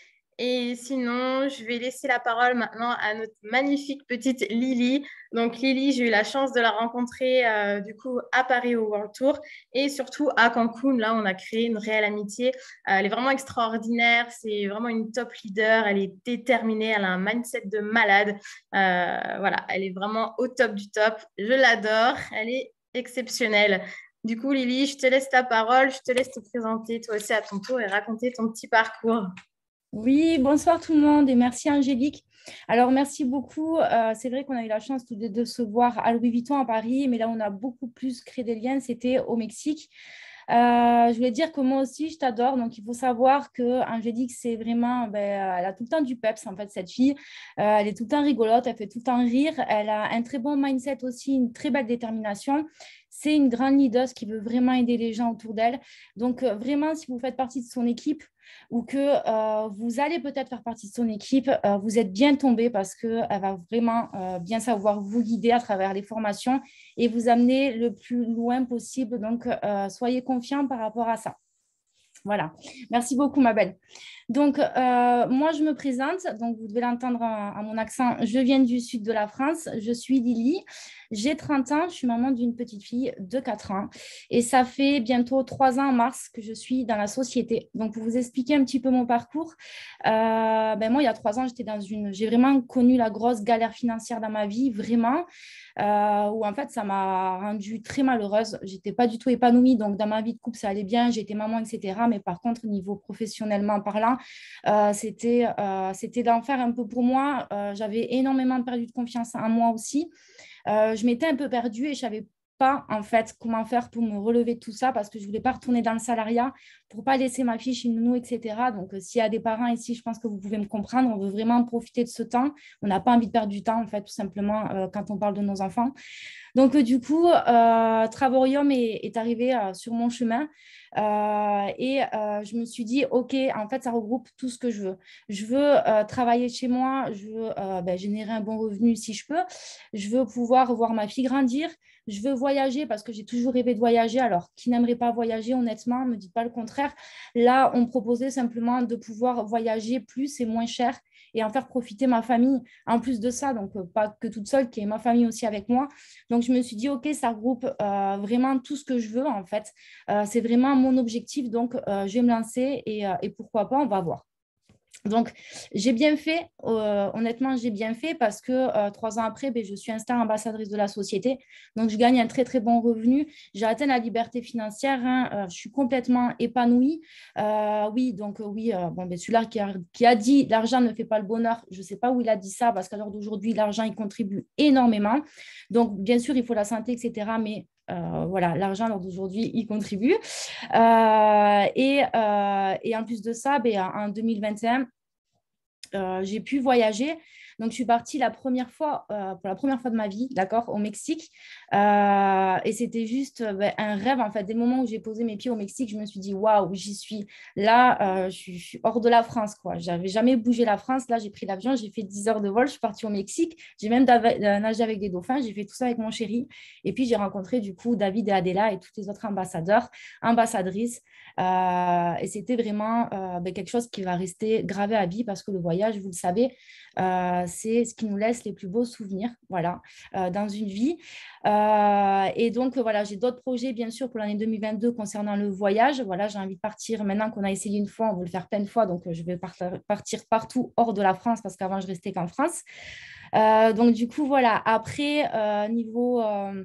Et sinon, je vais laisser la parole maintenant à notre magnifique petite Lily. Donc Lily, j'ai eu la chance de la rencontrer euh, du coup à Paris au World Tour et surtout à Cancun. Là, on a créé une réelle amitié. Euh, elle est vraiment extraordinaire. C'est vraiment une top leader. Elle est déterminée. Elle a un mindset de malade. Euh, voilà, elle est vraiment au top du top. Je l'adore. Elle est exceptionnelle. Du coup, Lily, je te laisse ta parole. Je te laisse te présenter toi aussi à ton tour et raconter ton petit parcours. Oui, bonsoir tout le monde et merci Angélique. Alors, merci beaucoup. Euh, c'est vrai qu'on a eu la chance tous les deux de se voir à Louis Vuitton à Paris, mais là, on a beaucoup plus créé des liens, c'était au Mexique. Euh, je voulais dire que moi aussi, je t'adore. Donc, il faut savoir que Angélique, c'est vraiment, ben, elle a tout le temps du peps, en fait, cette fille. Euh, elle est tout le temps rigolote, elle fait tout le temps rire. Elle a un très bon mindset aussi, une très belle détermination. C'est une grande leader qui veut vraiment aider les gens autour d'elle. Donc, euh, vraiment, si vous faites partie de son équipe ou que euh, vous allez peut-être faire partie de son équipe, euh, vous êtes bien tombé parce qu'elle va vraiment euh, bien savoir vous guider à travers les formations et vous amener le plus loin possible. Donc, euh, soyez confiants par rapport à ça. Voilà. Merci beaucoup, ma belle. Donc, euh, moi, je me présente. Donc, vous devez l'entendre à, à mon accent. Je viens du sud de la France. Je suis Lily. J'ai trente ans. Je suis maman d'une petite fille de quatre ans. Et ça fait bientôt trois ans en mars que je suis dans la société. Donc, pour vous expliquer un petit peu mon parcours, euh, ben moi, il y a trois ans, j'étais dans une... j'ai vraiment connu la grosse galère financière dans ma vie, vraiment. Euh, où en fait, ça m'a rendue très malheureuse. Je n'étais pas du tout épanouie. Donc, dans ma vie de couple, ça allait bien. J'étais maman, et cetera. Mais par contre, niveau professionnellement parlant, euh, c'était, euh, c'était d'enfer un peu pour moi. Euh, j'avais énormément perdu de confiance en moi aussi. Euh, je m'étais un peu perdue et je ne savais pas en fait comment faire pour me relever de tout ça parce que je ne voulais pas retourner dans le salariat pour ne pas laisser ma fille chez nous, et cetera. Donc, euh, s'il y a des parents ici, je pense que vous pouvez me comprendre. On veut vraiment profiter de ce temps. On n'a pas envie de perdre du temps, en fait, tout simplement, euh, quand on parle de nos enfants. Donc, euh, du coup, euh, Travorium est, est arrivé euh, sur mon chemin euh, et euh, je me suis dit, OK, en fait, ça regroupe tout ce que je veux. Je veux euh, travailler chez moi, je veux euh, ben, générer un bon revenu si je peux. Je veux pouvoir voir ma fille grandir. Je veux voyager parce que j'ai toujours rêvé de voyager. Alors, qui n'aimerait pas voyager, honnêtement, ne me dites pas le contraire. Là, on me proposait simplement de pouvoir voyager plus et moins cher et en faire profiter ma famille. En plus de ça, donc pas que toute seule, qui est ma famille aussi avec moi. Donc, je me suis dit, OK, ça regroupe euh, vraiment tout ce que je veux, en fait. Euh, c'est vraiment mon objectif, donc euh, je vais me lancer et, euh, et pourquoi pas, on va voir. Donc, j'ai bien fait, euh, honnêtement, j'ai bien fait parce que euh, trois ans après, ben, je suis Insta ambassadrice de la société. Donc, je gagne un très, très bon revenu. J'ai atteint la liberté financière. Hein, euh, je suis complètement épanouie. Euh, oui, donc, euh, oui, euh, bon, ben, celui-là qui a, qui a dit l'argent ne fait pas le bonheur, je ne sais pas où il a dit ça parce qu'à l'heure d'aujourd'hui, l'argent, il contribue énormément. Donc, bien sûr, il faut la santé, et cetera. Mais Euh, voilà, l'argent, lors d'aujourd'hui, il contribue. Euh, et, euh, et en plus de ça, ben, en deux mille vingt et un, euh, j'ai pu voyager. Donc, je suis partie la première fois, euh, pour la première fois de ma vie, d'accord, au Mexique. Euh, et c'était juste ben, un rêve, en fait. Dès le moment où j'ai posé mes pieds au Mexique, je me suis dit, waouh, j'y suis. Là, euh, je, suis, je suis hors de la France, quoi. Je n'avais jamais bougé la France. Là, j'ai pris l'avion, j'ai fait dix heures de vol, je suis partie au Mexique. J'ai même nagé avec des dauphins. J'ai fait tout ça avec mon chéri. Et puis, j'ai rencontré, du coup, David et Adela et tous les autres ambassadeurs, ambassadrices. Euh, et c'était vraiment euh, ben, quelque chose qui va rester gravé à vie parce que le voyage, vous le savez, euh, c'est ce qui nous laisse les plus beaux souvenirs, voilà, euh, dans une vie. Euh, et donc, voilà, j'ai d'autres projets, bien sûr, pour l'année deux mille vingt-deux concernant le voyage. Voilà, j'ai envie de partir. Maintenant qu'on a essayé une fois, on veut le faire plein de fois. Donc, je vais part partir partout hors de la France parce qu'avant, je restais qu'en France. Euh, donc, du coup, voilà. Après, euh, niveau euh,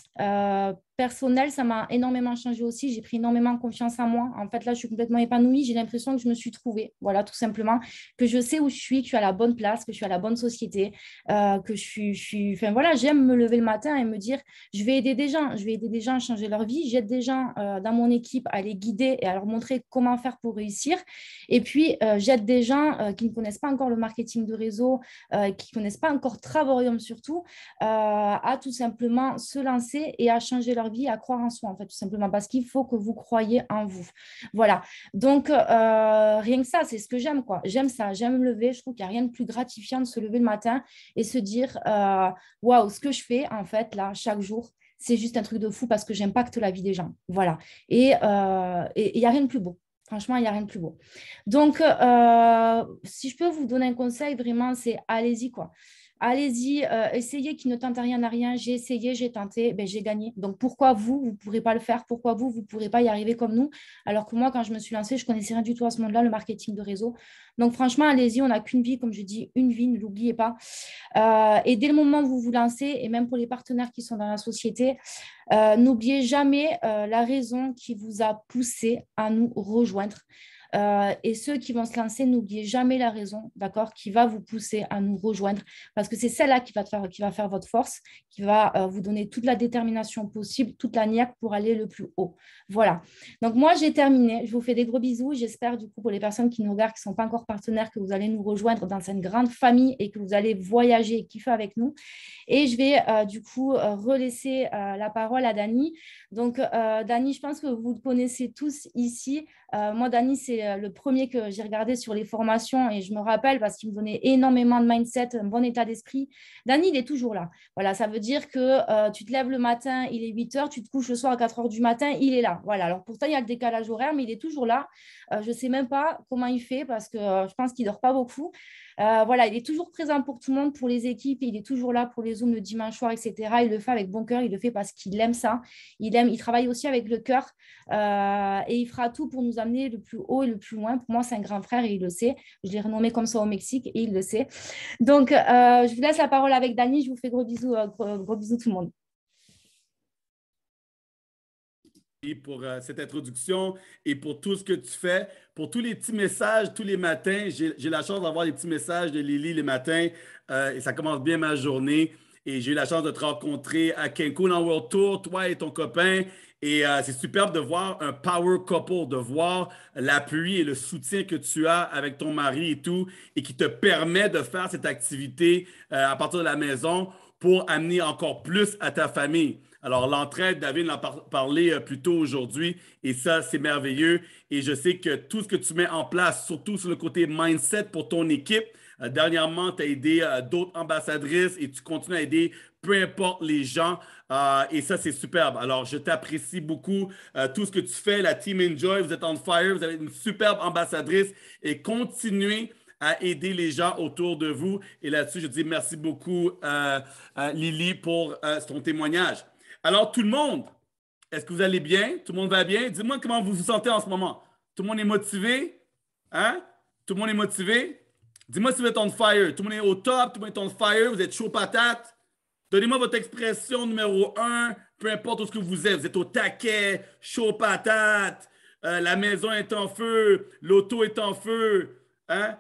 euh, personnel, ça m'a énormément changé aussi. J'ai pris énormément confiance en moi. En fait, là, je suis complètement épanouie. J'ai l'impression que je me suis trouvée. Voilà, tout simplement. Que je sais où je suis, que je suis à la bonne place, que je suis à la bonne société, euh, que je suis, je suis... Enfin, voilà, j'aime me lever le matin et me dire, je vais aider des gens. Je vais aider des gens à changer leur vie. J'aide des gens euh, dans mon équipe à les guider et à leur montrer comment faire pour réussir. Et puis, euh, j'aide des gens euh, qui ne connaissent pas encore le marketing de réseau, euh, qui ne connaissent pas encore Travorium surtout, euh, à tout simplement se lancer et à changer leur vie, à croire en soi, en fait, tout simplement, parce qu'il faut que vous croyez en vous. Voilà. Donc, euh, rien que ça, c'est ce que j'aime, quoi. J'aime ça, j'aime me lever. Je trouve qu'il n'y a rien de plus gratifiant de se lever le matin et se dire, euh, waouh, ce que je fais, en fait, là, chaque jour, c'est juste un truc de fou parce que j'impacte la vie des gens. Voilà. Et euh, il n'y a rien de plus beau. Franchement, il n'y a rien de plus beau. Donc, euh, si je peux vous donner un conseil, vraiment, c'est allez-y, quoi. Allez-y, euh, essayez qui ne tente rien à rien. J'ai essayé, j'ai tenté, ben, j'ai gagné. Donc, pourquoi vous, vous ne pourrez pas le faire? Pourquoi vous, vous ne pourrez pas y arriver comme nous? Alors que moi, quand je me suis lancée, je ne connaissais rien du tout à ce monde-là, le marketing de réseau. Donc, franchement, allez-y, on n'a qu'une vie, comme je dis, une vie, ne l'oubliez pas. Euh, et dès le moment où vous vous lancez, et même pour les partenaires qui sont dans la société, euh, n'oubliez jamais euh, la raison qui vous a poussé à nous rejoindre. Euh, et ceux qui vont se lancer, n'oubliez jamais la raison, d'accord, qui va vous pousser à nous rejoindre, parce que c'est celle-là qui va, te faire, qui va faire votre force, qui va euh, vous donner toute la détermination possible, toute la niaque pour aller le plus haut. Voilà. Donc, moi, j'ai terminé. Je vous fais des gros bisous. J'espère, du coup, pour les personnes qui nous regardent, qui ne sont pas encore partenaires, que vous allez nous rejoindre dans cette grande famille et que vous allez voyager et kiffer avec nous. Et je vais, euh, du coup, euh, relaisser euh, la parole à Dani. Donc, euh, Dani, je pense que vous le connaissez tous ici. Euh, moi, Dani, c'est le premier que j'ai regardé sur les formations et je me rappelle parce qu'il me donnait énormément de mindset, un bon état d'esprit. Dani, il est toujours là. Voilà, ça veut dire que euh, tu te lèves le matin, il est huit heures, tu te couches le soir à quatre heures du matin, il est là. Voilà, alors pourtant, il y a le décalage horaire, mais il est toujours là. Euh, je ne sais même pas comment il fait parce que euh, je pense qu'il ne dort pas beaucoup. Euh, voilà, il est toujours présent pour tout le monde, pour les équipes, il est toujours là pour les Zooms le dimanche soir, et cetera. Il le fait avec bon cœur, il le fait parce qu'il aime ça. Il aime, il travaille aussi avec le cœur euh, et il fera tout pour nous amener le plus haut et le plus loin. Pour moi, c'est un grand frère et il le sait. Je l'ai renommé comme ça au Mexique et il le sait. Donc, euh, je vous laisse la parole avec Dani. Je vous fais gros bisous, euh, gros, gros bisous tout le monde. Pour euh, cette introduction et pour tout ce que tu fais, pour tous les petits messages tous les matins. J'ai la chance d'avoir les petits messages de Lily les matins euh, et ça commence bien ma journée. Et j'ai eu la chance de te rencontrer à Cancun en World Tour, toi et ton copain. Et euh, c'est superbe de voir un power couple, de voir l'appui et le soutien que tu as avec ton mari et tout, et qui te permet de faire cette activité euh, à partir de la maison pour amener encore plus à ta famille. Alors, l'entraide, David en a par parlé plus tôt aujourd'hui et ça, c'est merveilleux. Et je sais que tout ce que tu mets en place, surtout sur le côté mindset pour ton équipe, euh, dernièrement, tu as aidé euh, d'autres ambassadrices et tu continues à aider peu importe les gens. Euh, et ça, c'est superbe. Alors, je t'apprécie beaucoup. Euh, tout ce que tu fais, la Team Enjoy, vous êtes on fire, vous avez une superbe ambassadrice et continuez à aider les gens autour de vous. Et là-dessus, je dis merci beaucoup, euh, euh, Lily, pour euh, ton témoignage. Alors, tout le monde, est-ce que vous allez bien? Tout le monde va bien? Dis-moi comment vous vous sentez en ce moment. Tout le monde est motivé? Hein? Tout le monde est motivé? Dis-moi si vous êtes on fire. Tout le monde est au top, tout le monde est on fire, vous êtes chaud patate. Donnez-moi votre expression numéro un, peu importe où ce que vous êtes. Vous êtes au taquet, chaud patate, euh, la maison est en feu, l'auto est en feu. Hein?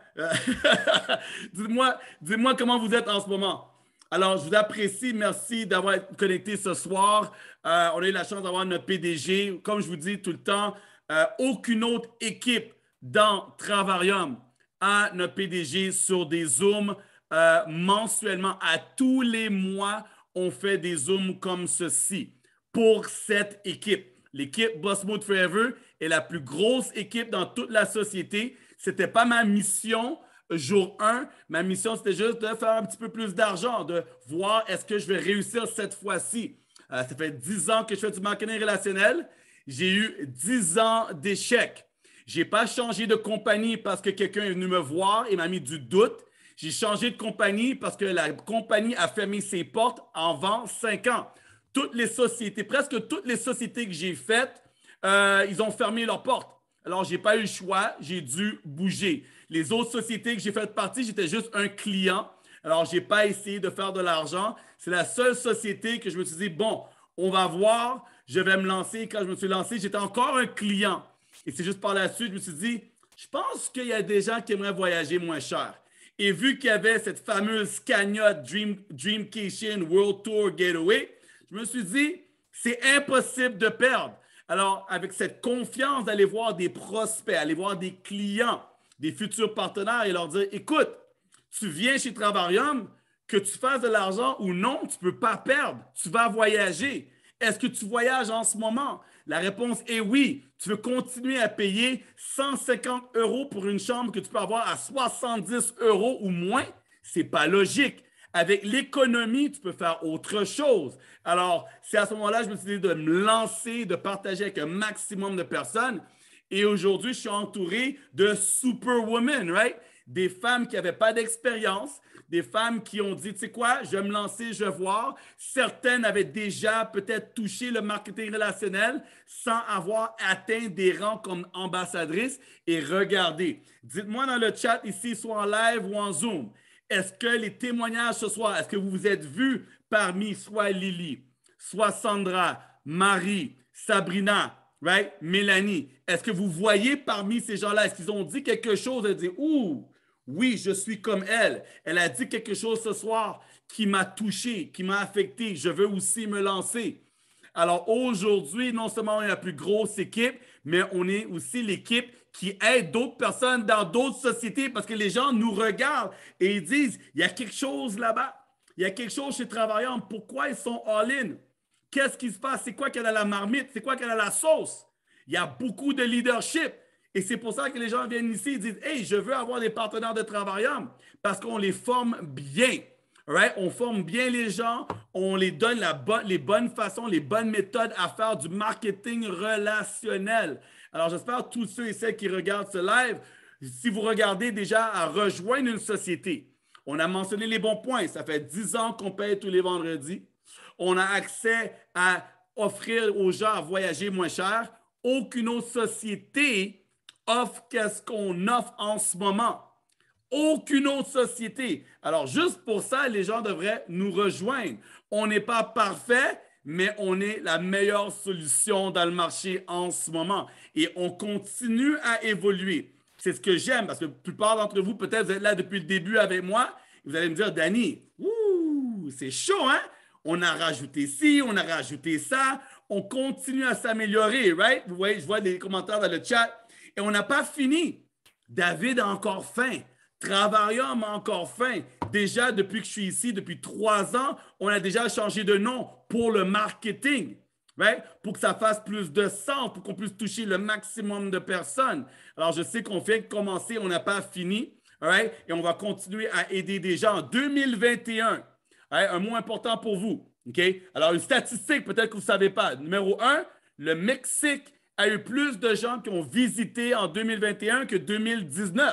Dis-moi, dis-moi comment vous êtes en ce moment. Alors, je vous apprécie. Merci d'avoir été connecté ce soir. Euh, on a eu la chance d'avoir notre P D G. Comme je vous dis tout le temps, euh, aucune autre équipe dans Travarium a notre P D G sur des Zooms euh, mensuellement. À tous les mois, on fait des Zooms comme ceci pour cette équipe. L'équipe Boss Mode Forever est la plus grosse équipe dans toute la société. Ce n'était pas ma mission jour un. Ma mission, c'était juste de faire un petit peu plus d'argent, de voir est-ce que je vais réussir cette fois-ci. Euh, ça fait dix ans que je fais du marketing relationnel. J'ai eu dix ans d'échecs. Je n'ai pas changé de compagnie parce que quelqu'un est venu me voir et m'a mis du doute. J'ai changé de compagnie parce que la compagnie a fermé ses portes avant cinq ans. Toutes les sociétés, presque toutes les sociétés que j'ai faites, euh, ils ont fermé leurs portes. Alors, je n'ai pas eu le choix, j'ai dû bouger. Les autres sociétés que j'ai fait partie, j'étais juste un client. Alors, je n'ai pas essayé de faire de l'argent. C'est la seule société que je me suis dit, bon, on va voir, je vais me lancer. Quand je me suis lancé, j'étais encore un client. Et c'est juste par la suite, je me suis dit, je pense qu'il y a des gens qui aimeraient voyager moins cher. Et vu qu'il y avait cette fameuse cagnotte Dream, Dreamcation World Tour Getaway, je me suis dit, c'est impossible de perdre. Alors, avec cette confiance d'aller voir des prospects, aller voir des clients, des futurs partenaires et leur dire, écoute, tu viens chez Travarium, que tu fasses de l'argent ou non, tu ne peux pas perdre. Tu vas voyager. Est-ce que tu voyages en ce moment? La réponse est oui. Tu veux continuer à payer cent cinquante euros pour une chambre que tu peux avoir à soixante-dix euros ou moins? Ce n'est pas logique. Avec l'économie, tu peux faire autre chose. Alors, c'est à ce moment-là, je me suis dit de me lancer, de partager avec un maximum de personnes. Et aujourd'hui, je suis entouré de superwomen, right? Des femmes qui n'avaient pas d'expérience, des femmes qui ont dit, tu sais quoi, je vais me lancer, je vais voir. Certaines avaient déjà peut-être touché le marketing relationnel sans avoir atteint des rangs comme ambassadrice. Et regardez, dites-moi dans le chat ici, soit en live ou en Zoom, est-ce que les témoignages ce soir, est-ce que vous vous êtes vus parmi soit Lily, soit Sandra, Marie, Sabrina, right? Mélanie? Est-ce que vous voyez parmi ces gens-là, est-ce qu'ils ont dit quelque chose et dit, ouh, oui, je suis comme elle. Elle a dit quelque chose ce soir qui m'a touché, qui m'a affecté. Je veux aussi me lancer. Alors aujourd'hui, non seulement on est la plus grosse équipe, mais on est aussi l'équipe qui aide d'autres personnes dans d'autres sociétés parce que les gens nous regardent et ils disent, il y a quelque chose là-bas. Il y a quelque chose chez Travarium. Pourquoi ils sont all-in? Qu'est-ce qui se passe? C'est quoi qu'elle a la marmite? C'est quoi qu'elle a la sauce? Il y a beaucoup de leadership. Et c'est pour ça que les gens viennent ici et disent, hey, je veux avoir des partenaires de Travarium parce qu'on les forme bien. Right? On forme bien les gens, on les donne la bo- les bonnes façons, les bonnes méthodes à faire du marketing relationnel. Alors, j'espère tous ceux et celles qui regardent ce live, si vous regardez déjà à rejoindre une société, on a mentionné les bons points. Ça fait dix ans qu'on paye tous les vendredis. On a accès à offrir aux gens à voyager moins cher. Aucune autre société offre qu'est-ce qu'on offre en ce moment. Aucune autre société. Alors, juste pour ça, les gens devraient nous rejoindre. On n'est pas parfait, mais on est la meilleure solution dans le marché en ce moment. Et on continue à évoluer. C'est ce que j'aime, parce que la plupart d'entre vous, peut-être, vous êtes là depuis le début avec moi. Vous allez me dire, Danny, ouh, c'est chaud, hein? On a rajouté ci, on a rajouté ça. On continue à s'améliorer, right? Vous voyez, je vois des commentaires dans le chat. Et on n'a pas fini. David a encore faim. Travarium a encore faim. Déjà, depuis que je suis ici, depuis trois ans, on a déjà changé de nom pour le marketing, right? Pour que ça fasse plus de sens, pour qu'on puisse toucher le maximum de personnes. Alors, je sais qu'on vient de commencer, on n'a pas fini, right? Et on va continuer à aider des gens. En deux mille vingt et un, right? Un mot important pour vous, OK? Alors, une statistique, peut-être que vous ne savez pas. Numéro un, le Mexique a eu plus de gens qui ont visité en deux mille vingt et un que deux mille dix-neuf.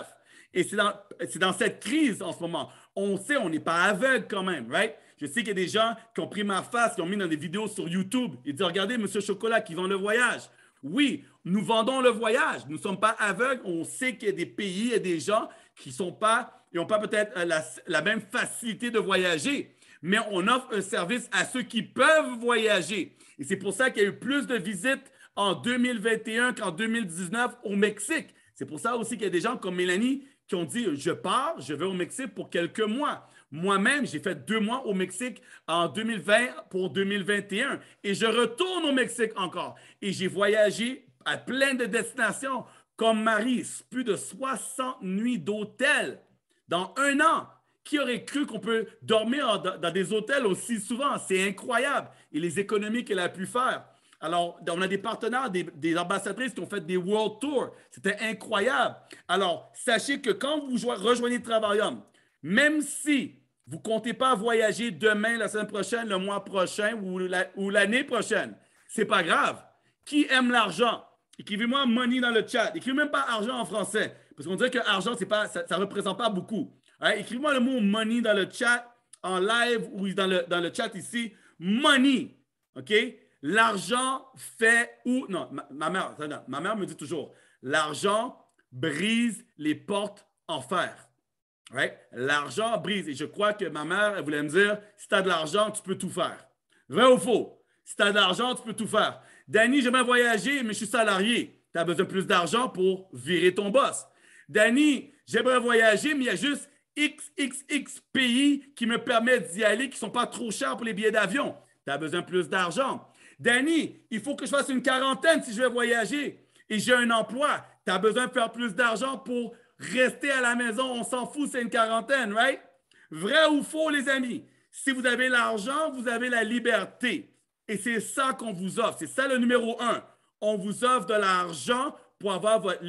Et c'est dans, c'est dans cette crise en ce moment. On sait, on n'est pas aveugle quand même, right? Je sais qu'il y a des gens qui ont pris ma face, qui ont mis dans des vidéos sur YouTube et disent, regardez, M. Chocolat qui vend le voyage. Oui, nous vendons le voyage. Nous ne sommes pas aveugles. On sait qu'il y a des pays et des gens qui sont pas, n'ont pas peut-être la, la même facilité de voyager, mais on offre un service à ceux qui peuvent voyager. Et c'est pour ça qu'il y a eu plus de visites en deux mille vingt et un qu'en deux mille dix-neuf au Mexique. C'est pour ça aussi qu'il y a des gens comme Mélanie qui ont dit, je pars, je vais au Mexique pour quelques mois. Moi-même, j'ai fait deux mois au Mexique en deux mille vingt pour deux mille vingt et un et je retourne au Mexique encore. Et j'ai voyagé à plein de destinations comme Marie, plus de soixante nuits d'hôtel dans un an. Qui aurait cru qu'on peut dormir dans des hôtels aussi souvent? C'est incroyable. Et les économies qu'elle a pu faire. Alors, on a des partenaires, des, des ambassadrices qui ont fait des World Tours. C'était incroyable. Alors, sachez que quand vous rejoignez Travarium, même si vous ne comptez pas voyager demain, la semaine prochaine, le mois prochain ou, la, ou l'année prochaine, ce n'est pas grave. Qui aime l'argent? Écrivez-moi « money » dans le chat. Écrivez même pas « argent » en français. Parce qu'on dirait que l'argent, c'est pas, ça ne représente pas beaucoup. Right? Écrivez-moi le mot « money » dans le chat, en live ou dans le, dans le chat ici. « Money ». OK? L'argent fait ou... Non, ma, ma, mère, non, ma mère me dit toujours « l'argent brise les portes en fer ». Right? L'argent brise. Et je crois que ma mère, elle voulait me dire, si tu as de l'argent, tu peux tout faire. Vrai ou faux? Si tu as de l'argent, tu peux tout faire. Danny, j'aimerais voyager, mais je suis salarié. Tu as besoin de plus d'argent pour virer ton boss. Danny, j'aimerais voyager, mais il y a juste X X X pays qui me permettent d'y aller, qui ne sont pas trop chers pour les billets d'avion. Tu as besoin de plus d'argent. Danny, il faut que je fasse une quarantaine si je vais voyager. Et j'ai un emploi. Tu as besoin de faire plus d'argent pour rester à la maison, on s'en fout, c'est une quarantaine, right? Vrai ou faux, les amis? Si vous avez l'argent, vous avez la liberté. Et c'est ça qu'on vous offre. C'est ça le numéro un. On vous offre de l'argent pour avoir votre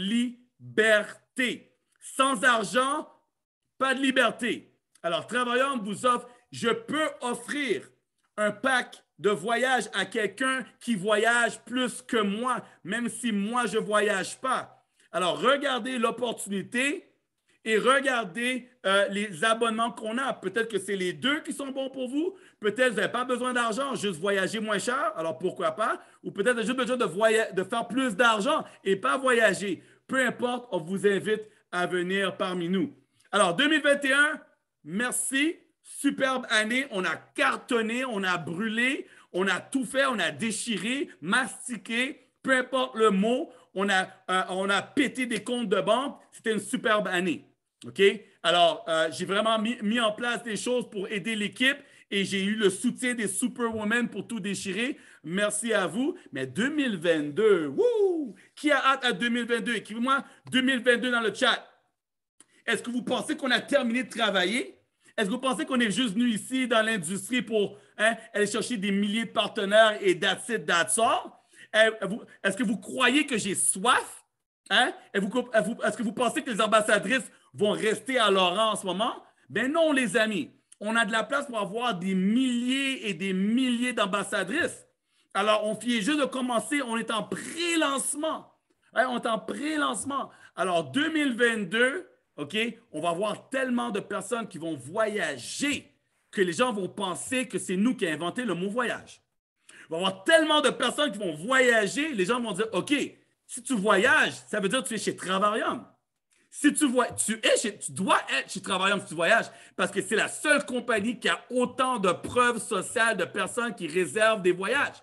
liberté. Sans argent, pas de liberté. Alors, Travarium vous offre, je peux offrir un pack de voyage à quelqu'un qui voyage plus que moi, même si moi, je ne voyage pas. Alors, regardez l'opportunité et regardez euh, les abonnements qu'on a. Peut-être que c'est les deux qui sont bons pour vous. Peut-être que vous n'avez pas besoin d'argent, juste voyager moins cher. Alors, pourquoi pas? Ou peut-être juste besoin de, voya- de faire plus d'argent et pas voyager. Peu importe, on vous invite à venir parmi nous. Alors, deux mille vingt et un, merci. Superbe année. On a cartonné, on a brûlé, on a tout fait, on a déchiré, mastiqué, peu importe le mot. On a, euh, on a pété des comptes de banque. C'était une superbe année. OK? Alors, euh, j'ai vraiment mis, mis en place des choses pour aider l'équipe et j'ai eu le soutien des Superwomen pour tout déchirer. Merci à vous. Mais deux mille vingt-deux, wouh! Qui a hâte à deux mille vingt-deux? Écrivez-moi deux mille vingt-deux dans le chat. Est-ce que vous pensez qu'on a terminé de travailler? Est-ce que vous pensez qu'on est juste venu ici dans l'industrie pour hein, aller chercher des milliers de partenaires et that's it, that's all? Est-ce que vous croyez que j'ai soif? Hein? Est-ce que vous pensez que les ambassadrices vont rester à Laurent en ce moment? Ben non, les amis. On a de la place pour avoir des milliers et des milliers d'ambassadrices. Alors, on vient juste de commencer. On est en pré-lancement. Hein? On est en pré-lancement. Alors, deux mille vingt-deux, OK, on va avoir tellement de personnes qui vont voyager que les gens vont penser que c'est nous qui avons inventé le mot voyage. Il va y avoir tellement de personnes qui vont voyager, les gens vont dire, OK, si tu voyages, ça veut dire que tu es chez Travarium. Si tu, vois, tu, es chez, tu dois être chez Travarium si tu voyages, parce que c'est la seule compagnie qui a autant de preuves sociales de personnes qui réservent des voyages.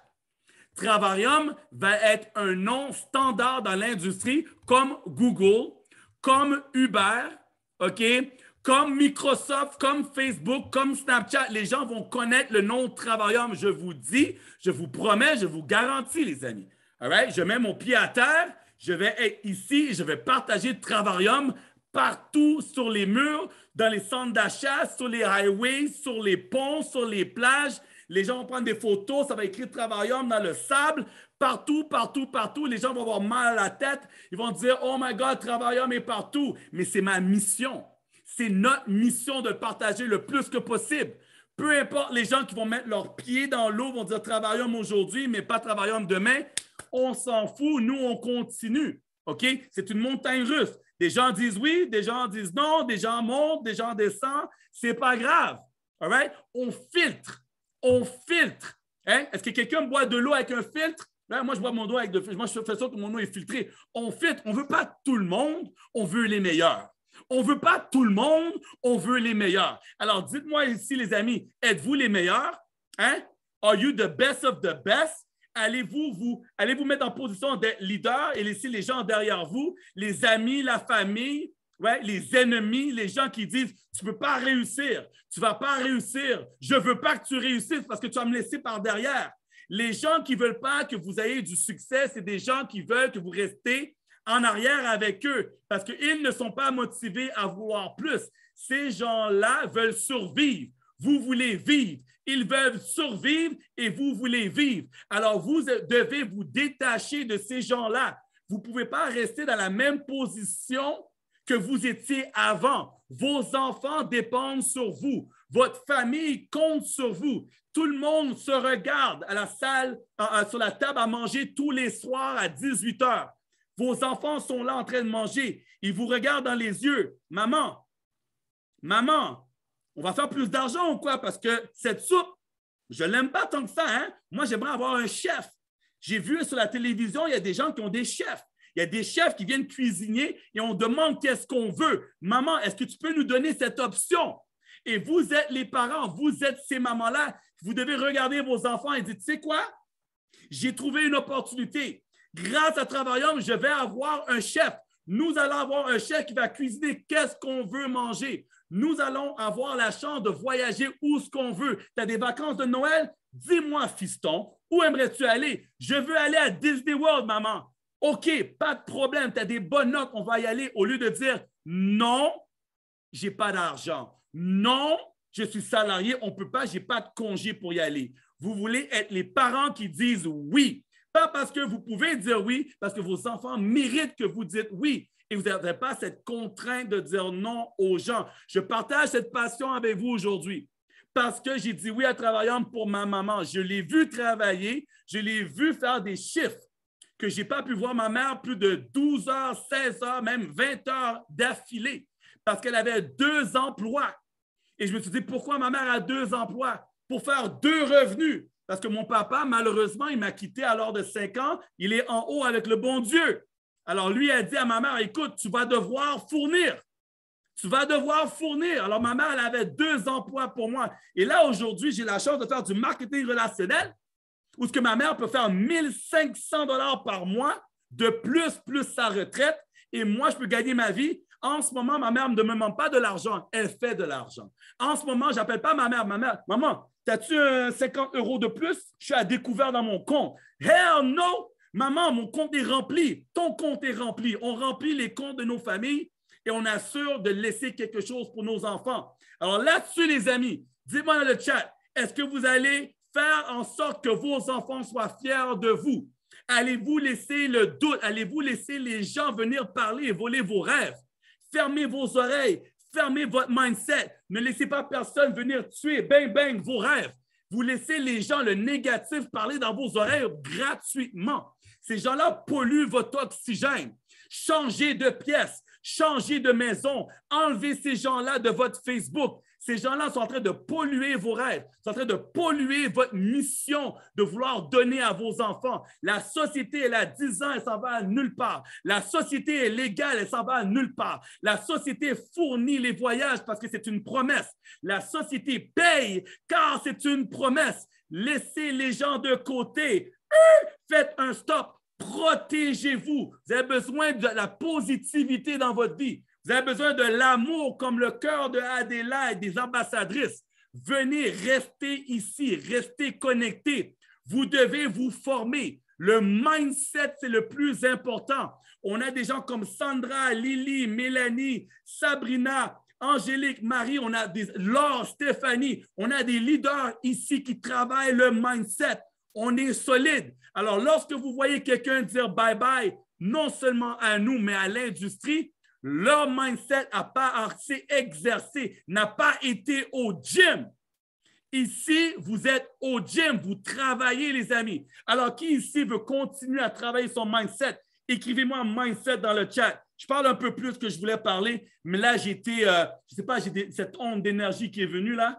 Travarium va être un nom standard dans l'industrie comme Google, comme Uber, OK? Comme Microsoft, comme Facebook, comme Snapchat, les gens vont connaître le nom de Travarium. Je vous dis, je vous promets, je vous garantis, les amis. All right? Je mets mon pied à terre, je vais être ici et je vais partager Travarium partout sur les murs, dans les centres d'achat, sur les highways, sur les ponts, sur les plages. Les gens vont prendre des photos, ça va écrire Travarium dans le sable. Partout, partout, partout. Les gens vont avoir mal à la tête. Ils vont dire, oh my God, Travarium est partout. Mais c'est ma mission. C'est notre mission de le partager le plus que possible. Peu importe les gens qui vont mettre leurs pieds dans l'eau, vont dire Travarium aujourd'hui, mais pas Travarium demain. On s'en fout. Nous, on continue. OK? C'est une montagne russe. Des gens disent oui, des gens disent non, des gens montent, des gens descendent. Ce n'est pas grave. All right? On filtre. On filtre. Hein? Est-ce que quelqu'un boit de l'eau avec un filtre? Ben, moi, je bois mon eau avec de filtre. Moi, je fais ça que mon eau est filtrée. On filtre. On ne veut pas tout le monde, on veut les meilleurs. On ne veut pas tout le monde, on veut les meilleurs. Alors, dites-moi ici, les amis, êtes-vous les meilleurs? Hein? Are you the best of the best? Allez-vous vous, allez vous mettre en position d'être leader et laisser les gens derrière vous, les amis, la famille, ouais, les ennemis, les gens qui disent « tu ne peux pas réussir, tu ne vas pas réussir, je ne veux pas que tu réussisses parce que tu vas me laisser par derrière ». Les gens qui ne veulent pas que vous ayez du succès, c'est des gens qui veulent que vous restez en arrière avec eux parce qu'ils ne sont pas motivés à vouloir plus. Ces gens-là veulent survivre. Vous voulez vivre. Ils veulent survivre et vous voulez vivre. Alors, vous devez vous détacher de ces gens-là. Vous ne pouvez pas rester dans la même position que vous étiez avant. Vos enfants dépendent sur vous. Votre famille compte sur vous. Tout le monde se regarde à la salle, à, sur la table à manger tous les soirs à dix-huit heures. Vos enfants sont là en train de manger. Ils vous regardent dans les yeux. Maman, maman, on va faire plus d'argent ou quoi? Parce que cette soupe, je ne l'aime pas tant que ça. Hein? Moi, j'aimerais avoir un chef. J'ai vu sur la télévision, il y a des gens qui ont des chefs. Il y a des chefs qui viennent cuisiner et on demande qu'est-ce qu'on veut. Maman, est-ce que tu peux nous donner cette option? Et vous êtes les parents, vous êtes ces mamans-là. Vous devez regarder vos enfants et dire, tu sais quoi? J'ai trouvé une opportunité. Grâce à Travaillons, je vais avoir un chef. Nous allons avoir un chef qui va cuisiner qu'est-ce qu'on veut manger. Nous allons avoir la chance de voyager où ce qu'on veut. Tu as des vacances de Noël? Dis-moi, fiston, où aimerais-tu aller? Je veux aller à Disney World, maman. OK, pas de problème. Tu as des bonnes notes, on va y aller. Au lieu de dire non, je n'ai pas d'argent. Non, je suis salarié, on ne peut pas, je n'ai pas de congé pour y aller. Vous voulez être les parents qui disent oui. Pas parce que vous pouvez dire oui, parce que vos enfants méritent que vous dites oui. Et vous n'avez pas cette contrainte de dire non aux gens. Je partage cette passion avec vous aujourd'hui parce que j'ai dit oui à Travaillons pour ma maman. Je l'ai vu travailler, je l'ai vu faire des chiffres que je n'ai pas pu voir ma mère plus de douze heures, seize heures, même vingt heures d'affilée parce qu'elle avait deux emplois. Et je me suis dit, pourquoi ma mère a deux emplois? Pour faire deux revenus. Parce que mon papa, malheureusement, il m'a quitté à l'âge de cinq ans. Il est en haut avec le bon Dieu. Alors, lui a dit à ma mère, écoute, tu vas devoir fournir. Tu vas devoir fournir. Alors, ma mère, elle avait deux emplois pour moi. Et là, aujourd'hui, j'ai la chance de faire du marketing relationnel où ce que ma mère peut faire mille cinq cents dollars par mois de plus, plus sa retraite. Et moi, je peux gagner ma vie. En ce moment, ma mère ne me demande pas de l'argent. Elle fait de l'argent. En ce moment, je n'appelle pas ma mère. Ma mère, maman, t'as-tu un cinquante euros de plus? Je suis à découvert dans mon compte. Hell no! Maman, mon compte est rempli. Ton compte est rempli. On remplit les comptes de nos familles et on assure de laisser quelque chose pour nos enfants. Alors là-dessus, les amis, dites-moi dans le chat, est-ce que vous allez faire en sorte que vos enfants soient fiers de vous? Allez-vous laisser le doute? Allez-vous laisser les gens venir parler et voler vos rêves? Fermez vos oreilles, fermez votre mindset. Ne laissez pas personne venir tuer, bang, bang, vos rêves. Vous laissez les gens, le négatif, parler dans vos oreilles gratuitement. Ces gens-là polluent votre oxygène. Changez de pièce, changez de maison, enlevez ces gens-là de votre Facebook. Ces gens-là sont en train de polluer vos rêves, sont en train de polluer votre mission de vouloir donner à vos enfants. La société, elle a dix ans, elle s'en va à nulle part. La société est légale, elle s'en va à nulle part. La société fournit les voyages parce que c'est une promesse. La société paye car c'est une promesse. Laissez les gens de côté. Faites un stop. Protégez-vous. Vous avez besoin de la positivité dans votre vie. Vous avez besoin de l'amour comme le cœur de Adélaïde, des ambassadrices. Venez, restez ici, restez connectés. Vous devez vous former. Le mindset, c'est le plus important. On a des gens comme Sandra, Lily, Mélanie, Sabrina, Angélique, Marie, on a des Laure, Stéphanie. On a des leaders ici qui travaillent le mindset. On est solide. Alors, lorsque vous voyez quelqu'un dire bye-bye, non seulement à nous, mais à l'industrie, leur mindset n'a pas assez exercé, n'a pas été au gym. Ici, vous êtes au gym, vous travaillez, les amis. Alors, qui ici veut continuer à travailler son mindset? Écrivez-moi mindset dans le chat. Je parle un peu plus que je voulais parler, mais là, j'ai été, euh, je ne sais pas, j'ai cette onde d'énergie qui est venue là.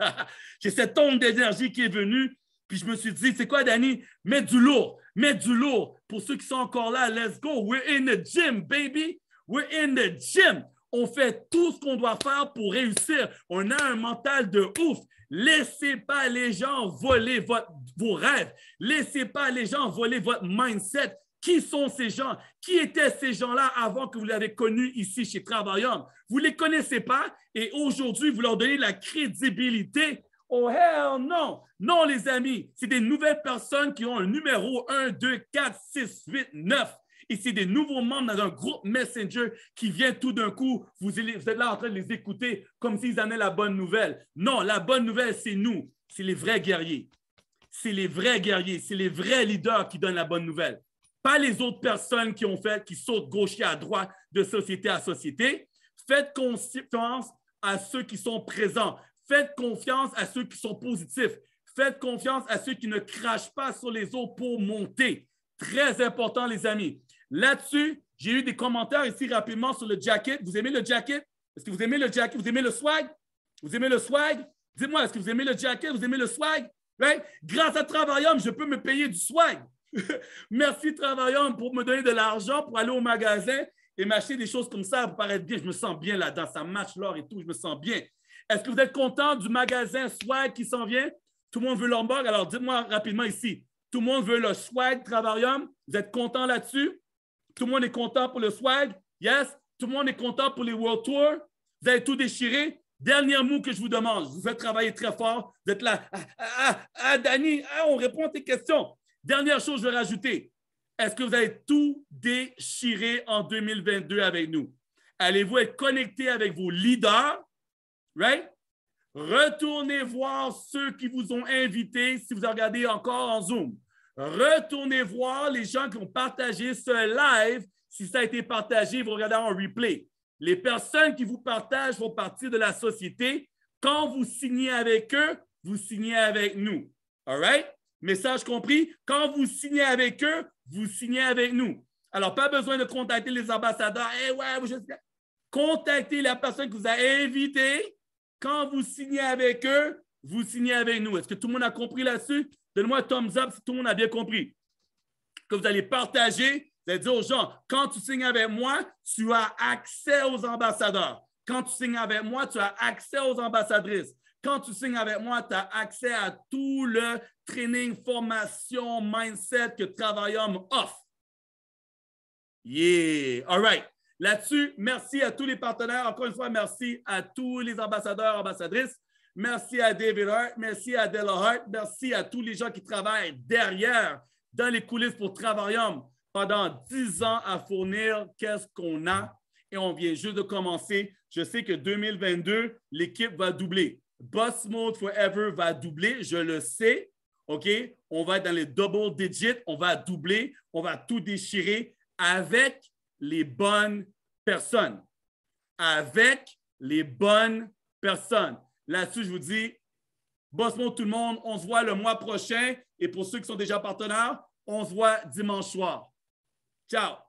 J'ai cette onde d'énergie qui est venue. Puis je me suis dit, c'est quoi, Danny? Mets du lourd, mets du lourd. Pour ceux qui sont encore là, let's go. We're in the gym, baby. We're in the gym. On fait tout ce qu'on doit faire pour réussir. On a un mental de ouf. Laissez pas les gens voler votre, vos rêves. Laissez pas les gens voler votre mindset. Qui sont ces gens? Qui étaient ces gens-là avant que vous l'avez connu ici chez Travaillum? Vous ne les connaissez pas et aujourd'hui, vous leur donnez la crédibilité. Oh, hell non! Non, les amis, c'est des nouvelles personnes qui ont un numéro un, deux, quatre, six, huit, neuf. Et c'est des nouveaux membres dans un groupe Messenger qui vient tout d'un coup. Vous, vous êtes là en train de les écouter comme s'ils amenaient la bonne nouvelle. Non, la bonne nouvelle, c'est nous. C'est les vrais guerriers. C'est les vrais guerriers. C'est les vrais leaders qui donnent la bonne nouvelle. Pas les autres personnes qui ont fait, qui sautent gauche et à droite de société à société. Faites confiance à ceux qui sont présents. Faites confiance à ceux qui sont positifs. Faites confiance à ceux qui ne crachent pas sur les autres pour monter. Très important, les amis. Là-dessus, j'ai eu des commentaires ici rapidement sur le jacket. Vous aimez le jacket? Est-ce que vous aimez le jacket? Vous aimez le swag? Vous aimez le swag? Dites-moi, est-ce que vous aimez le jacket? Vous aimez le swag? Right? Grâce à Travaillum, je peux me payer du swag. Merci Travaillum pour me donner de l'argent pour aller au magasin et m'acheter des choses comme ça pour paraître bien. Je me sens bien là-dedans. Ça match l'or et tout. Je me sens bien. Est-ce que vous êtes content du magasin swag qui s'en vient? Tout le monde veut l'hamburger? Alors, dites-moi rapidement ici. Tout le monde veut le swag Travaillum? Vous êtes content là-dessus? Tout le monde est content pour le swag? Yes? Tout le monde est content pour les World Tours? Vous avez tout déchiré? Dernier mot que je vous demande. Je vous fais travailler très fort. Vous êtes là. Ah, ah, ah, ah Danny, ah, on répond à tes questions. Dernière chose, je vais rajouter. Est-ce que vous avez tout déchiré en deux mille vingt-deux avec nous? Allez-vous être connecté avec vos leaders? Right? Retournez voir ceux qui vous ont invités si vous regardez encore en Zoom. Retournez voir les gens qui ont partagé ce live. Si ça a été partagé, vous regardez en replay. Les personnes qui vous partagent font partie de la société. Quand vous signez avec eux, vous signez avec nous. All right? Message compris? Quand vous signez avec eux, vous signez avec nous. Alors, pas besoin de contacter les ambassadeurs. Eh ouais, je... Contactez la personne qui vous a invité. Quand vous signez avec eux, vous signez avec nous. Est-ce que tout le monde a compris là-dessus? Donnez-moi un thumbs up si tout le monde a bien compris. Que vous allez partager, vous allez dire aux gens, quand tu signes avec moi, tu as accès aux ambassadeurs. Quand tu signes avec moi, tu as accès aux ambassadrices. Quand tu signes avec moi, tu as accès à tout le training, formation, mindset que Travaillum offre. Yeah! All right. Là-dessus, merci à tous les partenaires. Encore une fois, merci à tous les ambassadeurs, ambassadrices. Merci à David Hart. Merci à Della Hart. Merci à tous les gens qui travaillent derrière, dans les coulisses pour Travaillum pendant dix ans à fournir qu'est-ce qu'on a. Et on vient juste de commencer. Je sais que deux mille vingt-deux, l'équipe va doubler. Boss Mode Forever va doubler, je le sais. OK? On va être dans les double digits. On va doubler. On va tout déchirer avec les bonnes personnes. Avec les bonnes personnes. Là-dessus, je vous dis, Boss Mode tout le monde, on se voit le mois prochain. Et pour ceux qui sont déjà partenaires, on se voit dimanche soir. Ciao!